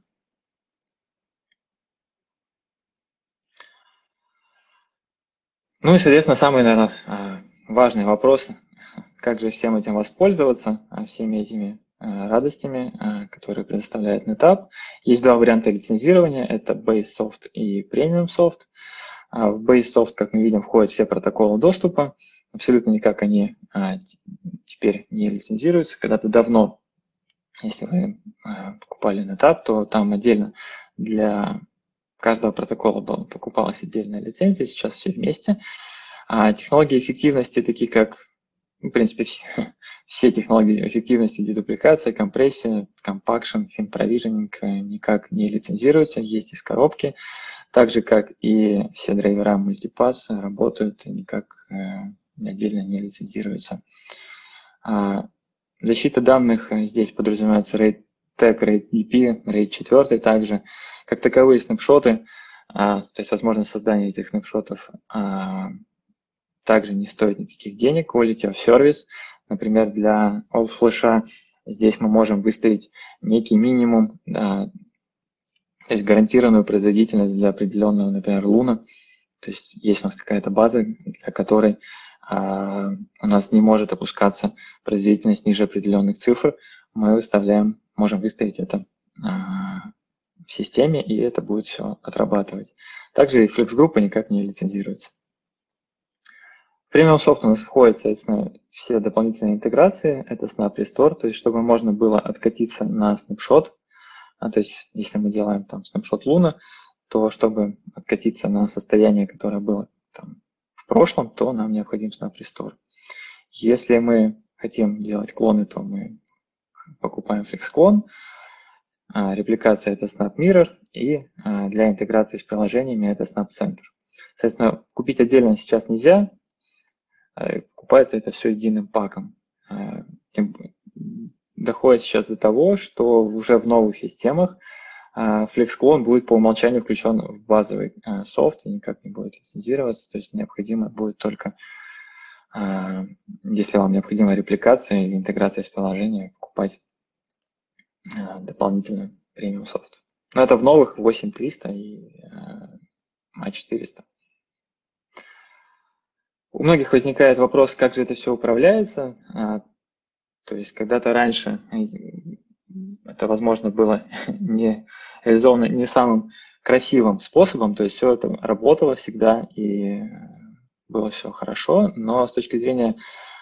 Ну и, соответственно, самый, наверное, важный вопрос, как же всем этим воспользоваться, всеми этими радостями, которые предоставляет NetApp. Есть два варианта лицензирования, это Base Soft и Premium Soft. В Base Soft, как мы видим, входят все протоколы доступа, абсолютно никак они теперь не лицензируются. Когда-то давно, если вы покупали NetApp, то там отдельно для каждого протокола покупалась отдельная лицензия, сейчас все вместе. Технологии эффективности, такие как, в принципе, все технологии эффективности, дедупликация, компрессия, компакшн, FinProvisioning никак не лицензируются, есть из коробки, так же, как и все драйвера мультипасс работают и никак отдельно не лицензируются. Защита данных здесь подразумевается RAID Tag, RAID DP, RAID 4 также. Как таковые снапшоты, то есть возможность создания этих снапшотов также не стоит никаких денег. Quality of Service, например, для All-Flash здесь мы можем выставить некий минимум, то есть гарантированную производительность для определенного, например, луна. То есть есть у нас какая-то база, для которой у нас не может опускаться производительность ниже определенных цифр. Мы выставляем, можем выставить это в системе, и это будет все отрабатывать. Также и флекс-группа никак не лицензируется. В Premium Soft у нас входят, соответственно, все дополнительные интеграции. Это Snap Restore, то есть чтобы можно было откатиться на снапшот. То есть если мы делаем там снапшот Луна, то чтобы откатиться на состояние, которое было там в прошлом, то нам необходим Snap Restore. Если мы хотим делать клоны, то мы покупаем FlexClone. Репликация – это Snap Mirror, и для интеграции с приложениями это Snap Center. Соответственно, купить отдельно сейчас нельзя, покупается это все единым паком. Доходит сейчас до того, что уже в новых системах FlexClone будет по умолчанию включен в базовый софт и никак не будет лицензироваться, то есть необходимо будет только, если вам необходима репликация или интеграция с приложением, покупать дополнительную премиум софт. Но это в новых 8300 и A400. У многих возникает вопрос, как же это все управляется. То есть когда-то раньше это, возможно, было не реализовано не самым красивым способом, то есть все это работало всегда и было все хорошо, но с точки зрения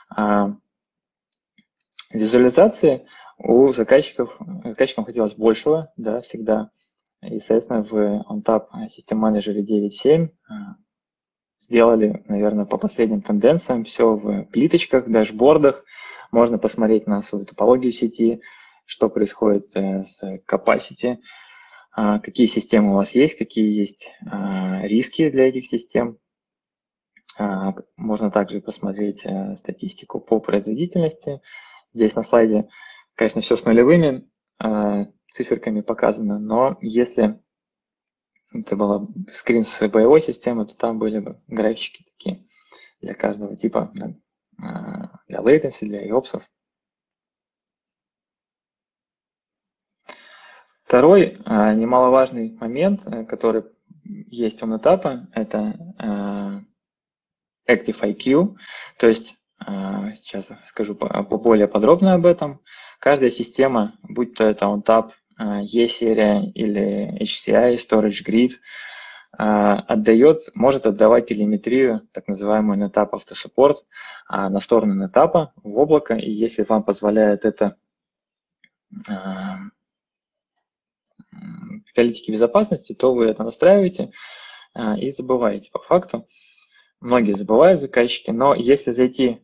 визуализации заказчикам хотелось большего, да, всегда. И, соответственно, в ONTAP System Manager 9.7 сделали, наверное, по последним тенденциям все в плиточках, дашбордах. Можно посмотреть на свою топологию сети, что происходит с capacity, какие системы у вас есть, какие есть риски для этих систем. Можно также посмотреть статистику по производительности. Здесь на слайде, конечно, все с нулевыми циферками показано, но если это был скрин с боевой системы, то там были бы графички такие для каждого типа, для latency, для IOPS. Второй немаловажный момент, который есть у NetApp, это Active IQ, то есть сейчас скажу более подробно об этом. Каждая система, будь то это ONTAP, E-серия или HCI, Storage Grid, может отдавать телеметрию, так называемую NetApp Автосуппорт, на сторону NetApp в облако, и если вам позволяет это политики безопасности, то вы это настраиваете и забываете по факту. Многие забывают, заказчики, но если зайти,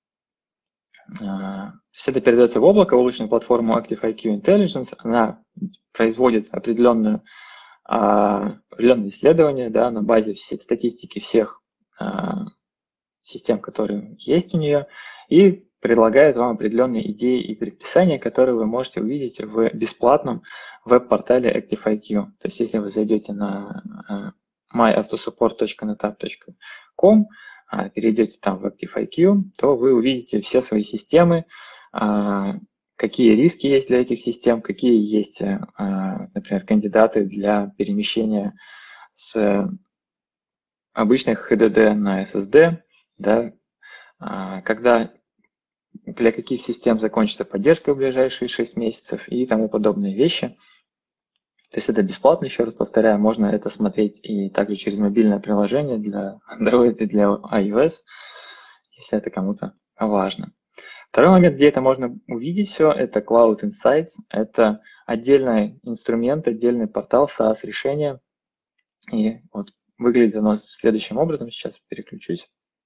все это передается в облако, в облачную платформу Active IQ Intelligence, она производит определенные исследования, да, на базе статистики всех систем, которые есть у нее, и предлагает вам определенные идеи и предписания, которые вы можете увидеть в бесплатном веб-портале Active IQ. То есть если вы зайдете на myautosupport.netapp.com, перейдете там в Active IQ, то вы увидите все свои системы, какие риски есть для этих систем, какие есть, например, кандидаты для перемещения с обычных HDD на SSD, да, когда для каких систем закончится поддержка в ближайшие 6 месяцев и тому подобные вещи. То есть это бесплатно, еще раз повторяю, можно это смотреть и также через мобильное приложение для Android и для iOS, если это кому-то важно. Второй момент, где это можно увидеть все, это Cloud Insights. Это отдельный инструмент, отдельный портал SaaS-решения. И вот выглядит оно следующим образом. Сейчас переключусь.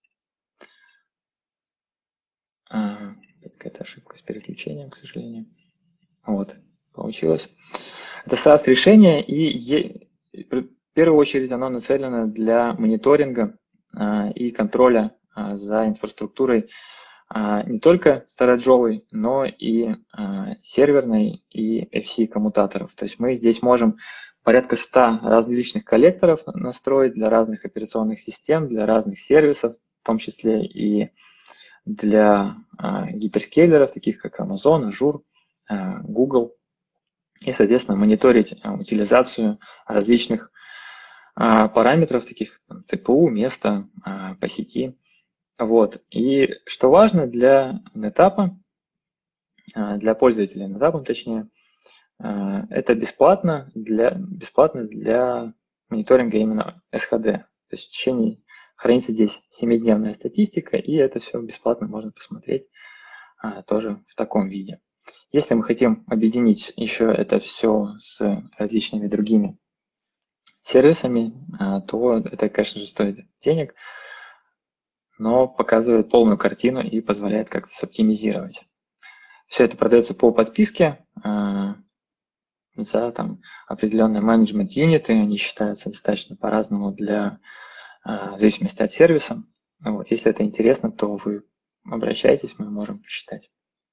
Какая-то ошибка с переключением, к сожалению. Вот, получилось. Это SaaS-решение, и в первую очередь оно нацелено для мониторинга и контроля за инфраструктурой не только стоrage'овой, но и серверной и FC-коммутаторов. То есть мы здесь можем порядка 100 различных коллекторов настроить для разных операционных систем, для разных сервисов, в том числе и для гиперскейлеров, таких как Amazon, Azure, Google, и, соответственно, мониторить утилизацию различных параметров, таких как CPU, место по сети. Вот. И что важно для NetApp, для пользователей NetApp, точнее, это бесплатно для мониторинга именно SHD. То есть в течение хранится здесь 7-дневная статистика, и это все бесплатно можно посмотреть тоже в таком виде. Если мы хотим объединить еще это все с различными другими сервисами, то это, конечно же, стоит денег, но показывает полную картину и позволяет как-то соптимизировать. Все это продается по подписке за там определенные менеджмент-юниты, они считаются достаточно по-разному в зависимости от сервиса. Вот, если это интересно, то вы обращайтесь, мы можем посчитать.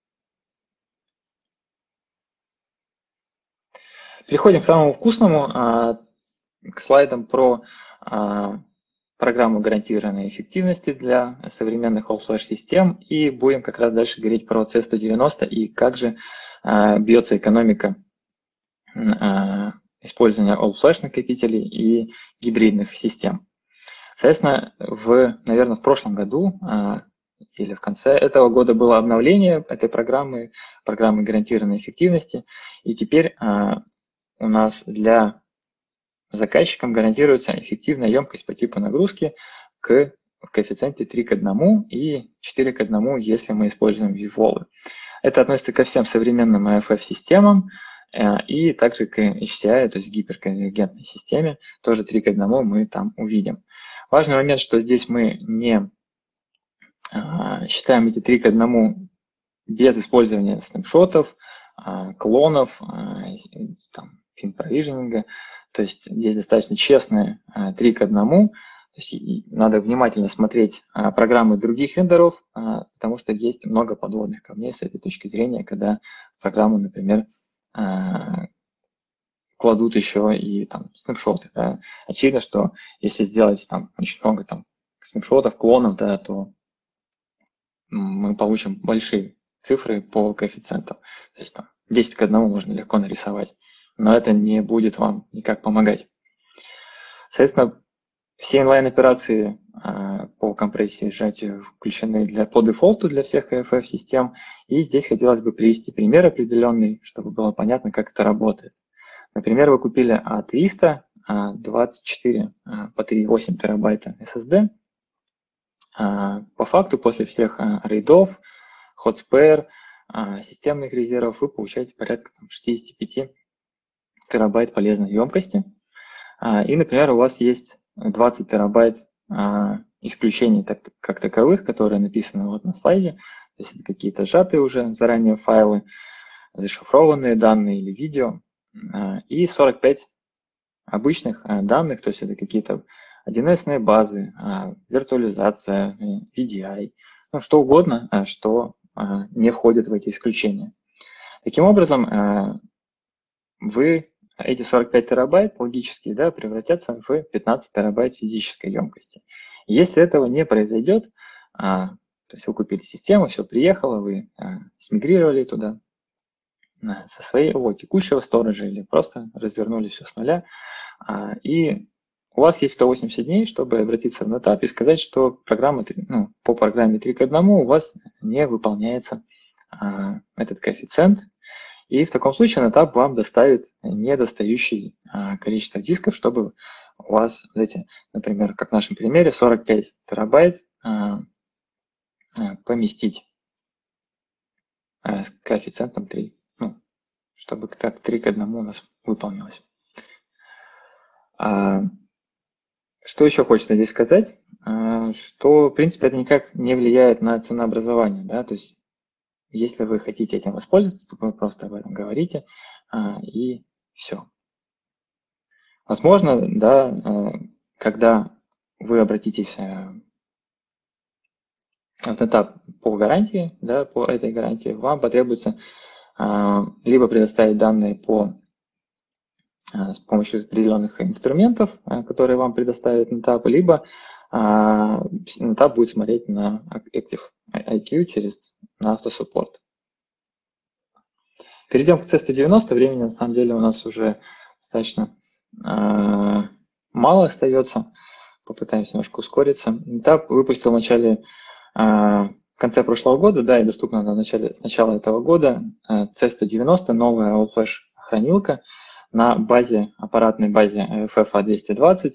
Переходим к самому вкусному, к слайдам про программу гарантированной эффективности для современных all-flash систем, и будем как раз дальше говорить про C190 и как же бьется экономика использования all-flash накопителей и гибридных систем. Соответственно, наверное, в прошлом году или в конце этого года было обновление этой программы гарантированной эффективности, и теперь у нас для заказчикам гарантируется эффективная емкость по типу нагрузки в коэффициенте 3 к 1 и 4 к 1, если мы используем VVOL. Это относится ко всем современным AFF-системам и также к HCI, то есть гиперконвергентной системе, тоже 3 к 1 мы там увидим. Важный момент, что здесь мы не считаем эти 3 к 1 без использования снапшотов, клонов, пин-провижнинга. То есть здесь достаточно честные 3 к 1. То есть надо внимательно смотреть программы других вендоров, потому что есть много подводных камней с этой точки зрения, когда в программу, например, кладут еще и снапшоты. Да. Очевидно, что если сделать очень много снапшотов, клонов, да, то мы получим большие цифры по коэффициентам. То есть 10 к 1 можно легко нарисовать, но это не будет вам никак помогать. Соответственно, все инлайн-операции по компрессии и сжатию включены по дефолту для всех AFF-систем. И здесь хотелось бы привести пример определенный, чтобы было понятно, как это работает. Например, вы купили A300 24 по 3,8 терабайта SSD. По факту, после всех рейдов, hotspare, системных резервов, вы получаете порядка 65 терабайт полезной емкости. И, например, у вас есть 20 терабайт исключений как таковых, которые написаны вот на слайде. То есть это какие-то сжатые уже заранее файлы, зашифрованные данные или видео. И 45 обычных данных, то есть это какие-то 1С базы, виртуализация, VDI, что угодно, что не входит в эти исключения. Таким образом, эти 45 терабайт логически превратятся в 15 терабайт физической емкости. Если этого не произойдет, то есть вы купили систему, все приехало, вы смигрировали туда со своего текущего сториджа или просто развернули все с нуля, и у вас есть 180 дней, чтобы обратиться в NetApp и сказать, что по программе 3 к 1 у вас не выполняется этот коэффициент. И в таком случае NetApp вам доставит недостающее количество дисков, чтобы у вас эти, например, как в нашем примере, 45 терабайт поместить с коэффициентом 3, чтобы так 3 к 1 у нас выполнилось. Что еще хочется здесь сказать? Что, в принципе, это никак не влияет на ценообразование. Да? То есть, если вы хотите этим воспользоваться, то вы просто об этом говорите, и все. Возможно, да, когда вы обратитесь в NetApp по гарантии, да, по этой гарантии, вам потребуется либо предоставить данные с помощью определенных инструментов, которые вам предоставит NetApp, либо NetApp будет смотреть на Active IQ на автосуппорт. Перейдем к C190. Времени на самом деле у нас уже достаточно мало остается. Попытаемся немножко ускориться. NetApp выпустил в конце прошлого года, да, и доступно с начала этого года, C190, новая all-flash хранилка на аппаратной базе AFF A220,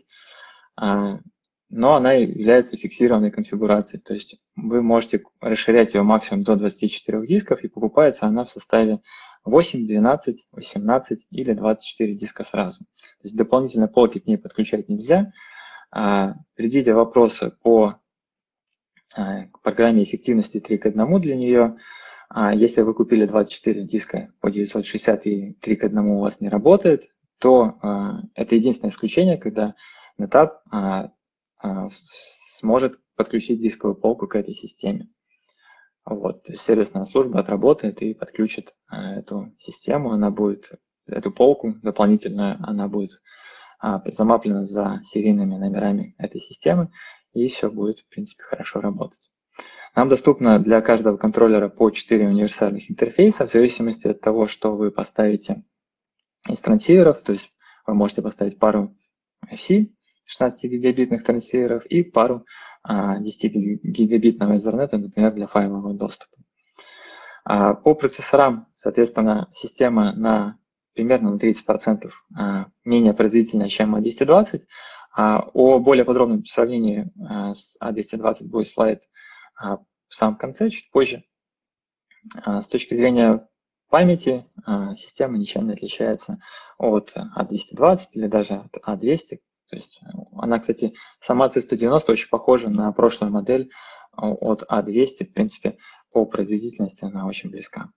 но она является фиксированной конфигурацией. То есть вы можете расширять ее максимум до 24 дисков, и покупается она в составе 8, 12, 18 или 24 диска сразу. То есть дополнительно полки к ней подключать нельзя. Предвидя вопросы по программе эффективности 3 к 1 для нее, если вы купили 24 диска по 960 и 3 к 1 у вас не работает, то это единственное исключение, когда NetApp сможет подключить дисковую полку к этой системе. Вот, то есть сервисная служба отработает и подключит эту систему, эту полку дополнительно, она будет замаплена за серийными номерами этой системы, и все будет, в принципе, хорошо работать. Нам доступно для каждого контроллера по 4 универсальных интерфейса, в зависимости от того, что вы поставите из трансиверов, то есть вы можете поставить пару C 16-гигабитных трансиверов и пару 10-гигабитного Ethernet, например, для файлового доступа. По процессорам, соответственно, система примерно на 30% менее производительная, чем A220. О более подробном сравнении с A220 будет слайд в самом конце, чуть позже. С точки зрения памяти система ничем не отличается от A220 или даже от A200. То есть она, кстати, сама C190 очень похожа на прошлую модель от A200. В принципе, по производительности она очень близка.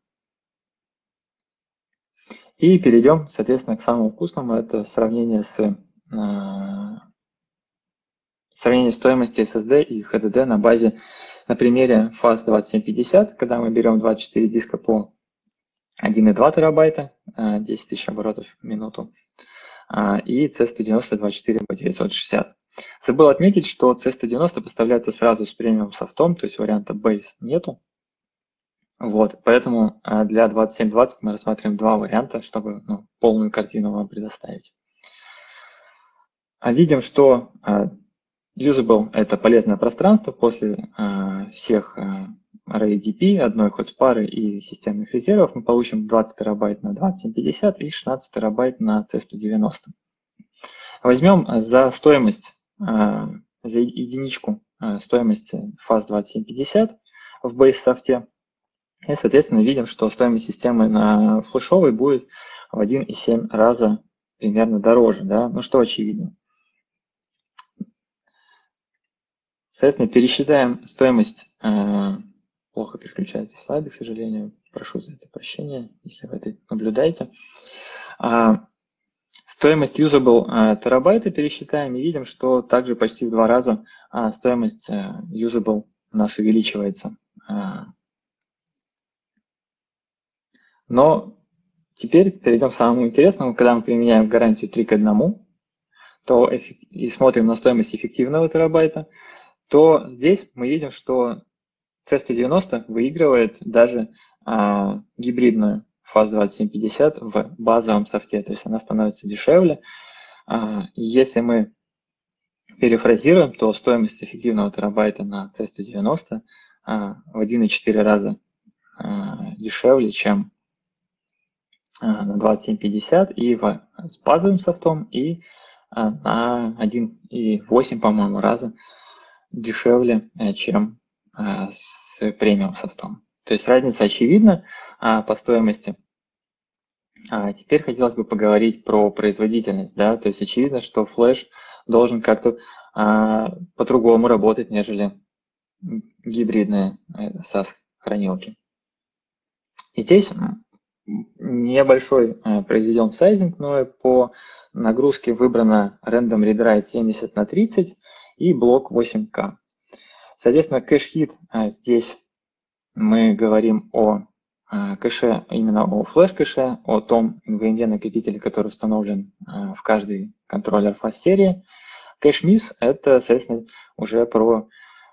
И перейдем, соответственно, к самому вкусному. Это сравнение стоимости SSD и HDD на примере FAS2750, когда мы берем 24 диска по 1,2 терабайта, 10 тысяч оборотов в минуту, и C190 24 по 960. Забыл отметить, что C190 поставляется сразу с премиум софтом, то есть варианта Base нету. Вот, поэтому для 2720 мы рассматриваем два варианта, чтобы полную картину вам предоставить. Видим, что Usable – это полезное пространство после всех RAID-DP, одной хоть-пары и системных резервов. Мы получим 20 терабайт на 2750 и 16 терабайт на C190. Возьмем за стоимость, за единичку стоимости FAS2750 в Base софте. И, соответственно, видим, что стоимость системы на флешовой будет в 1,7 раза примерно дороже, да? Ну, что очевидно. Соответственно, пересчитаем стоимость, плохо переключаются слайды, к сожалению, прошу за это прощения, если вы это наблюдаете. Стоимость usable терабайта пересчитаем и видим, что также почти в 2 раза стоимость usable у нас увеличивается. Но теперь перейдем к самому интересному. Когда мы применяем гарантию 3 к 1, то и смотрим на стоимость эффективного терабайта, то здесь мы видим, что C190 выигрывает даже гибридную FAS2750 в базовом софте, то есть она становится дешевле. Если мы перефразируем, то стоимость эффективного терабайта на C190 в 1,4 раза дешевле, чем на 2750 и с базовым софтом, и на 1,8, по-моему, раза дешевле, чем с премиум софтом. То есть разница очевидна по стоимости. Теперь хотелось бы поговорить про производительность. Да? То есть очевидно, что флеш должен как-то по-другому работать, нежели гибридные SAS-хранилки. И здесь небольшой произведен сайзинг, но по нагрузке выбрано Random Read Write 70 на 30 и блок 8К. Соответственно, кэш-хит здесь мы говорим о кэше, именно о флеш-кэше, о том NVMe накопителе, который установлен в каждый контроллер FAS-серии. Кэш-мисс – это, соответственно, уже про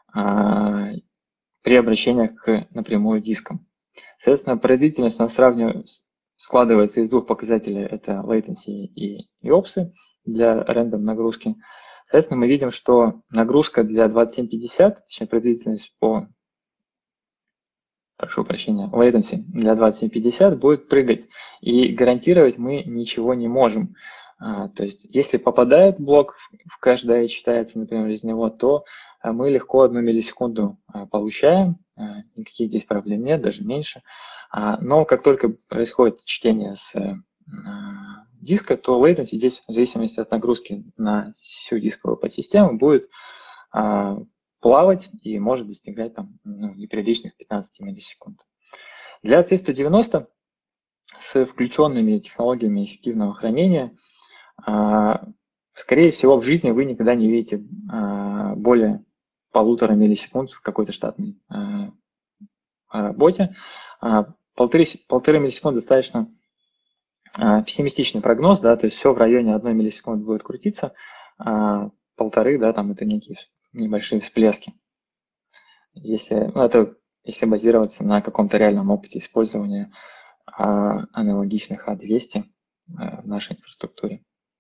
при обращениях к напрямую дискам. Соответственно, производительность у нас складывается из двух показателей, это latency и IOPS для рандом нагрузки. Соответственно, мы видим, что нагрузка для 2750, точнее производительность по, прошу прощения, latency для 2750 будет прыгать, и гарантировать мы ничего не можем. То есть, если попадает блок в кэш, да, и читается, например, из него, то мы легко 1 миллисекунду получаем, никаких здесь проблем нет, даже меньше. Но как только происходит чтение с диска, то latency здесь, в зависимости от нагрузки на всю дисковую подсистему, будет плавать и может достигать там, неприличных 15 миллисекунд. Для C190 с включенными технологиями эффективного хранения, скорее всего, в жизни вы никогда не видите более 1,5 миллисекунд в какой-то штатной работе. 1,5 миллисекунды достаточно пессимистичный прогноз, да, то есть все в районе 1 миллисекунды будет крутиться, 1,5, да, там это некие небольшие всплески. если базироваться на каком-то реальном опыте использования аналогичных А200 в нашей инфраструктуре.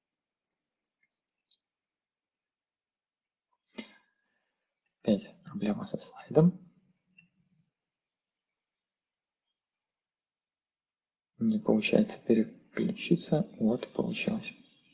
Опять проблема со слайдом. Не получается переключиться. Вот, получилось.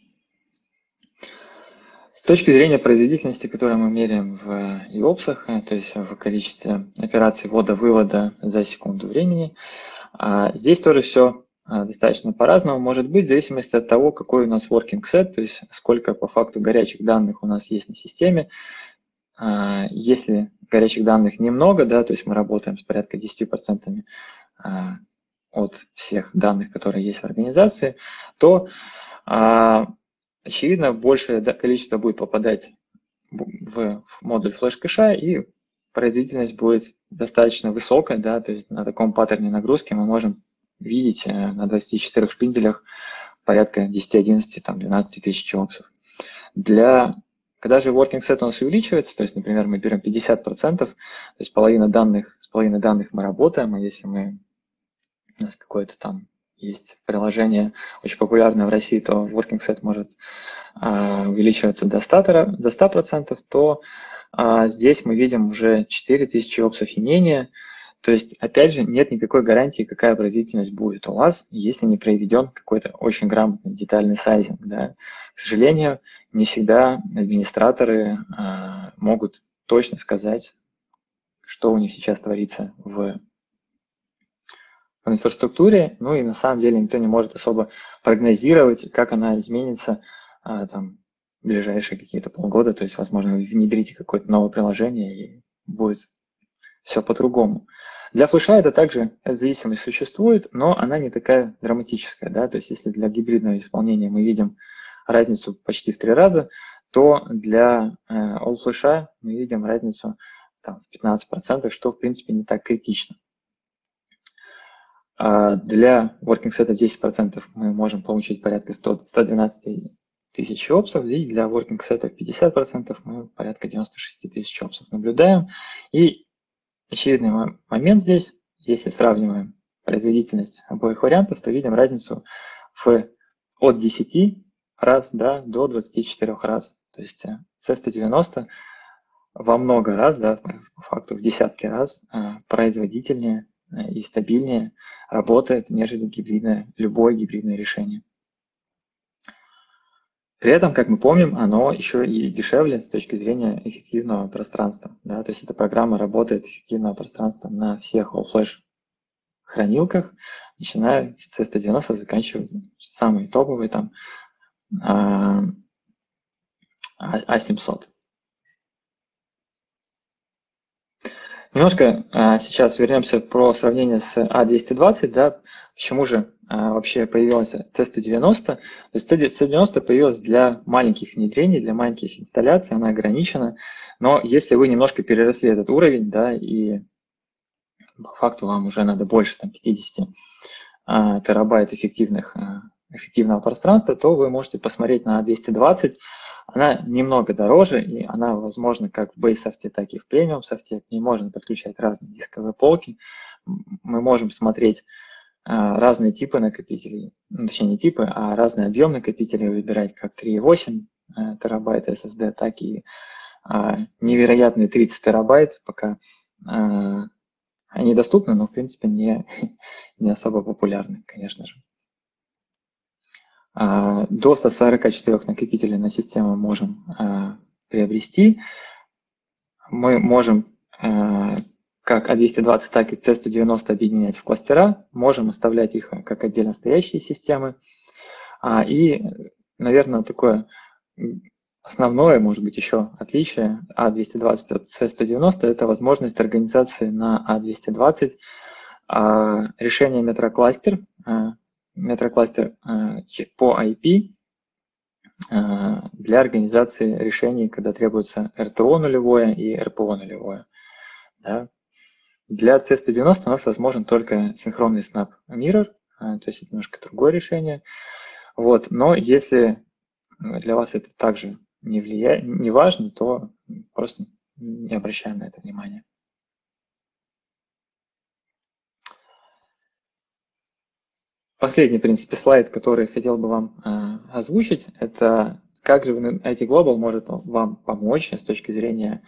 С точки зрения производительности, которую мы меряем в IOPS, то есть в количестве операций ввода-вывода за секунду времени, здесь тоже все достаточно по-разному может быть, в зависимости от того, какой у нас working set, то есть сколько по факту горячих данных у нас есть на системе. Если горячих данных немного, да, то есть мы работаем с порядка 10% от всех данных, которые есть в организации, то очевидно, большее количество будет попадать в модуль флеш-кэша, и производительность будет достаточно высокая, да, то есть на таком паттерне нагрузки мы можем видеть на 24 шпинделях порядка 10, 11, 12 тысяч опсов. Когда же working set у нас увеличивается, то есть, например, мы берем 50%, то есть с половиной данных мы работаем, а если у нас какое-то там есть приложение очень популярное в России, то working set может увеличиваться до 100%, то здесь мы видим уже 4000 опсов и менее. То есть, опять же, нет никакой гарантии, какая производительность будет у вас, если не проведен какой-то очень грамотный детальный сайзинг. Да. К сожалению, не всегда администраторы могут точно сказать, что у них сейчас творится в инфраструктуре, ну и на самом деле никто не может особо прогнозировать, как она изменится там, в ближайшие какие-то полгода, то есть, возможно, вы внедрите какое-то новое приложение и будет все по-другому. Для флеша это также зависимость существует, но она не такая драматическая, да, то есть если для гибридного исполнения мы видим разницу почти в 3 раза, то для All Flash мы видим разницу там, в 15%, что в принципе не так критично. Для working set 10% мы можем получить порядка 112 тысяч опсов, и для working set 50% мы порядка 96 тысяч опсов наблюдаем. И очевидный момент здесь, если сравниваем производительность обоих вариантов, то видим разницу от 10 раз до 24 раз. То есть C190 во много раз, да, по факту в десятки раз производительнее и стабильнее работает, нежели любое гибридное решение. При этом, как мы помним, оно еще и дешевле с точки зрения эффективного пространства. Да? То есть эта программа работает эффективного пространства на всех all-flash хранилках, начиная с C190, заканчивая самые топовые там A700. Немножко сейчас вернемся про сравнение с A220, да, почему же вообще появилась C190. То есть C190 появилась для маленьких внедрений, для маленьких инсталляций, она ограничена, но если вы немножко переросли этот уровень, да, и по факту вам уже надо больше там, 50 терабайт эффективного пространства, то вы можете посмотреть на A220. Она немного дороже, и она, возможно, как в бейс-софте, так и в премиум-софте. К ней можно подключать разные дисковые полки. Мы можем смотреть разные типы накопителей, ну, точнее не типы, а разные объем накопителей выбирать, как 3,8 терабайта SSD, так и невероятные 30 терабайт, пока они доступны, но в принципе не особо популярны, конечно же. До 144 накопителей на систему можем приобрести. Мы можем как A220, так и C190 объединять в кластера, можем оставлять их как отдельно стоящие системы. И, наверное, такое основное, может быть, еще отличие A220 от C190 – это возможность организации на A220 решения метрокластер по IP для организации решений, когда требуется RTO нулевое и RPO нулевое. Да. Для C190 у нас возможен только синхронный Snap Mirror, то есть это немножко другое решение. Вот. Но если для вас это также не важно, то просто не обращаем на это внимания. Последний, в принципе, слайд, который хотел бы вам озвучить, это как же IT Global может вам помочь с точки зрения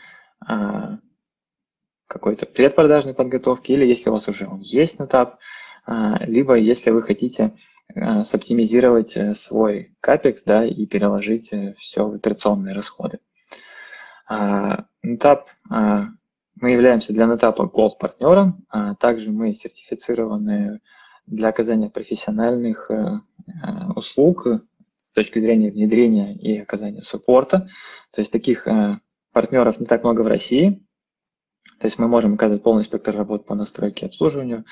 какой-то предпродажной подготовки, или если у вас уже он есть NetApp, либо если вы хотите соптимизировать свой CAPEX, да, и переложить все в операционные расходы. NetApp, мы являемся для NetApp Gold партнером, также мы сертифицированы для оказания профессиональных услуг с точки зрения внедрения и оказания суппорта. То есть таких партнеров не так много в России. То есть мы можем оказывать полный спектр работ по настройке и обслуживанию.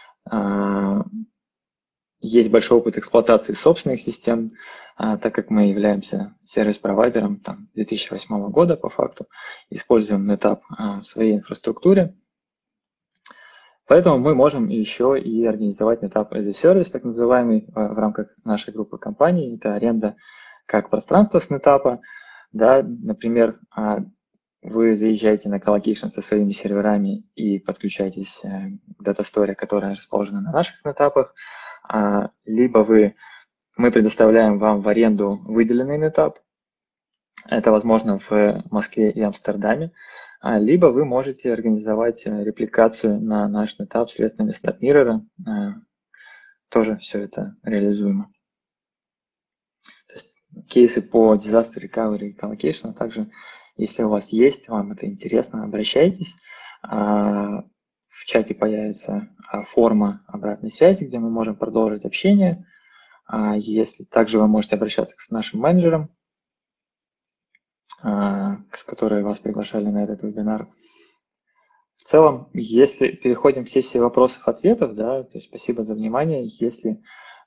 Есть большой опыт эксплуатации собственных систем, так как мы являемся сервис-провайдером 2008 года по факту, используем NetApp в своей инфраструктуре. Поэтому мы можем еще и организовать NetApp as a Service, так называемый, в рамках нашей группы компаний. Это аренда как пространства с NetApp. Да, например, вы заезжаете на колокейшн со своими серверами и подключаетесь к дата-сторе, которая расположена на наших NetApp, либо мы предоставляем вам в аренду выделенный NetApp. Это возможно в Москве и Амстердаме. Либо вы можете организовать репликацию на наш NetApp средствами SnapMirror. Тоже все это реализуемо. То есть кейсы по Disaster Recovery и Collocation также, если у вас есть, вам это интересно, обращайтесь. В чате появится форма обратной связи, где мы можем продолжить общение. Если также вы можете обращаться к нашим менеджерам, которые вас приглашали на этот вебинар. В целом, если переходим к сессии вопросов-ответов, да, то есть спасибо за внимание. Если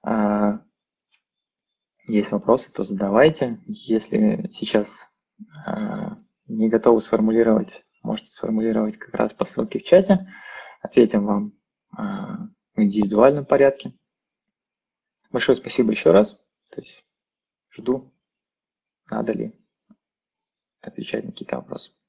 есть вопросы, то задавайте. Если сейчас не готовы сформулировать, можете сформулировать как раз по ссылке в чате. Ответим вам в индивидуальном порядке. Большое спасибо еще раз. То есть жду, надо ли отвечать на какие-то вопросы.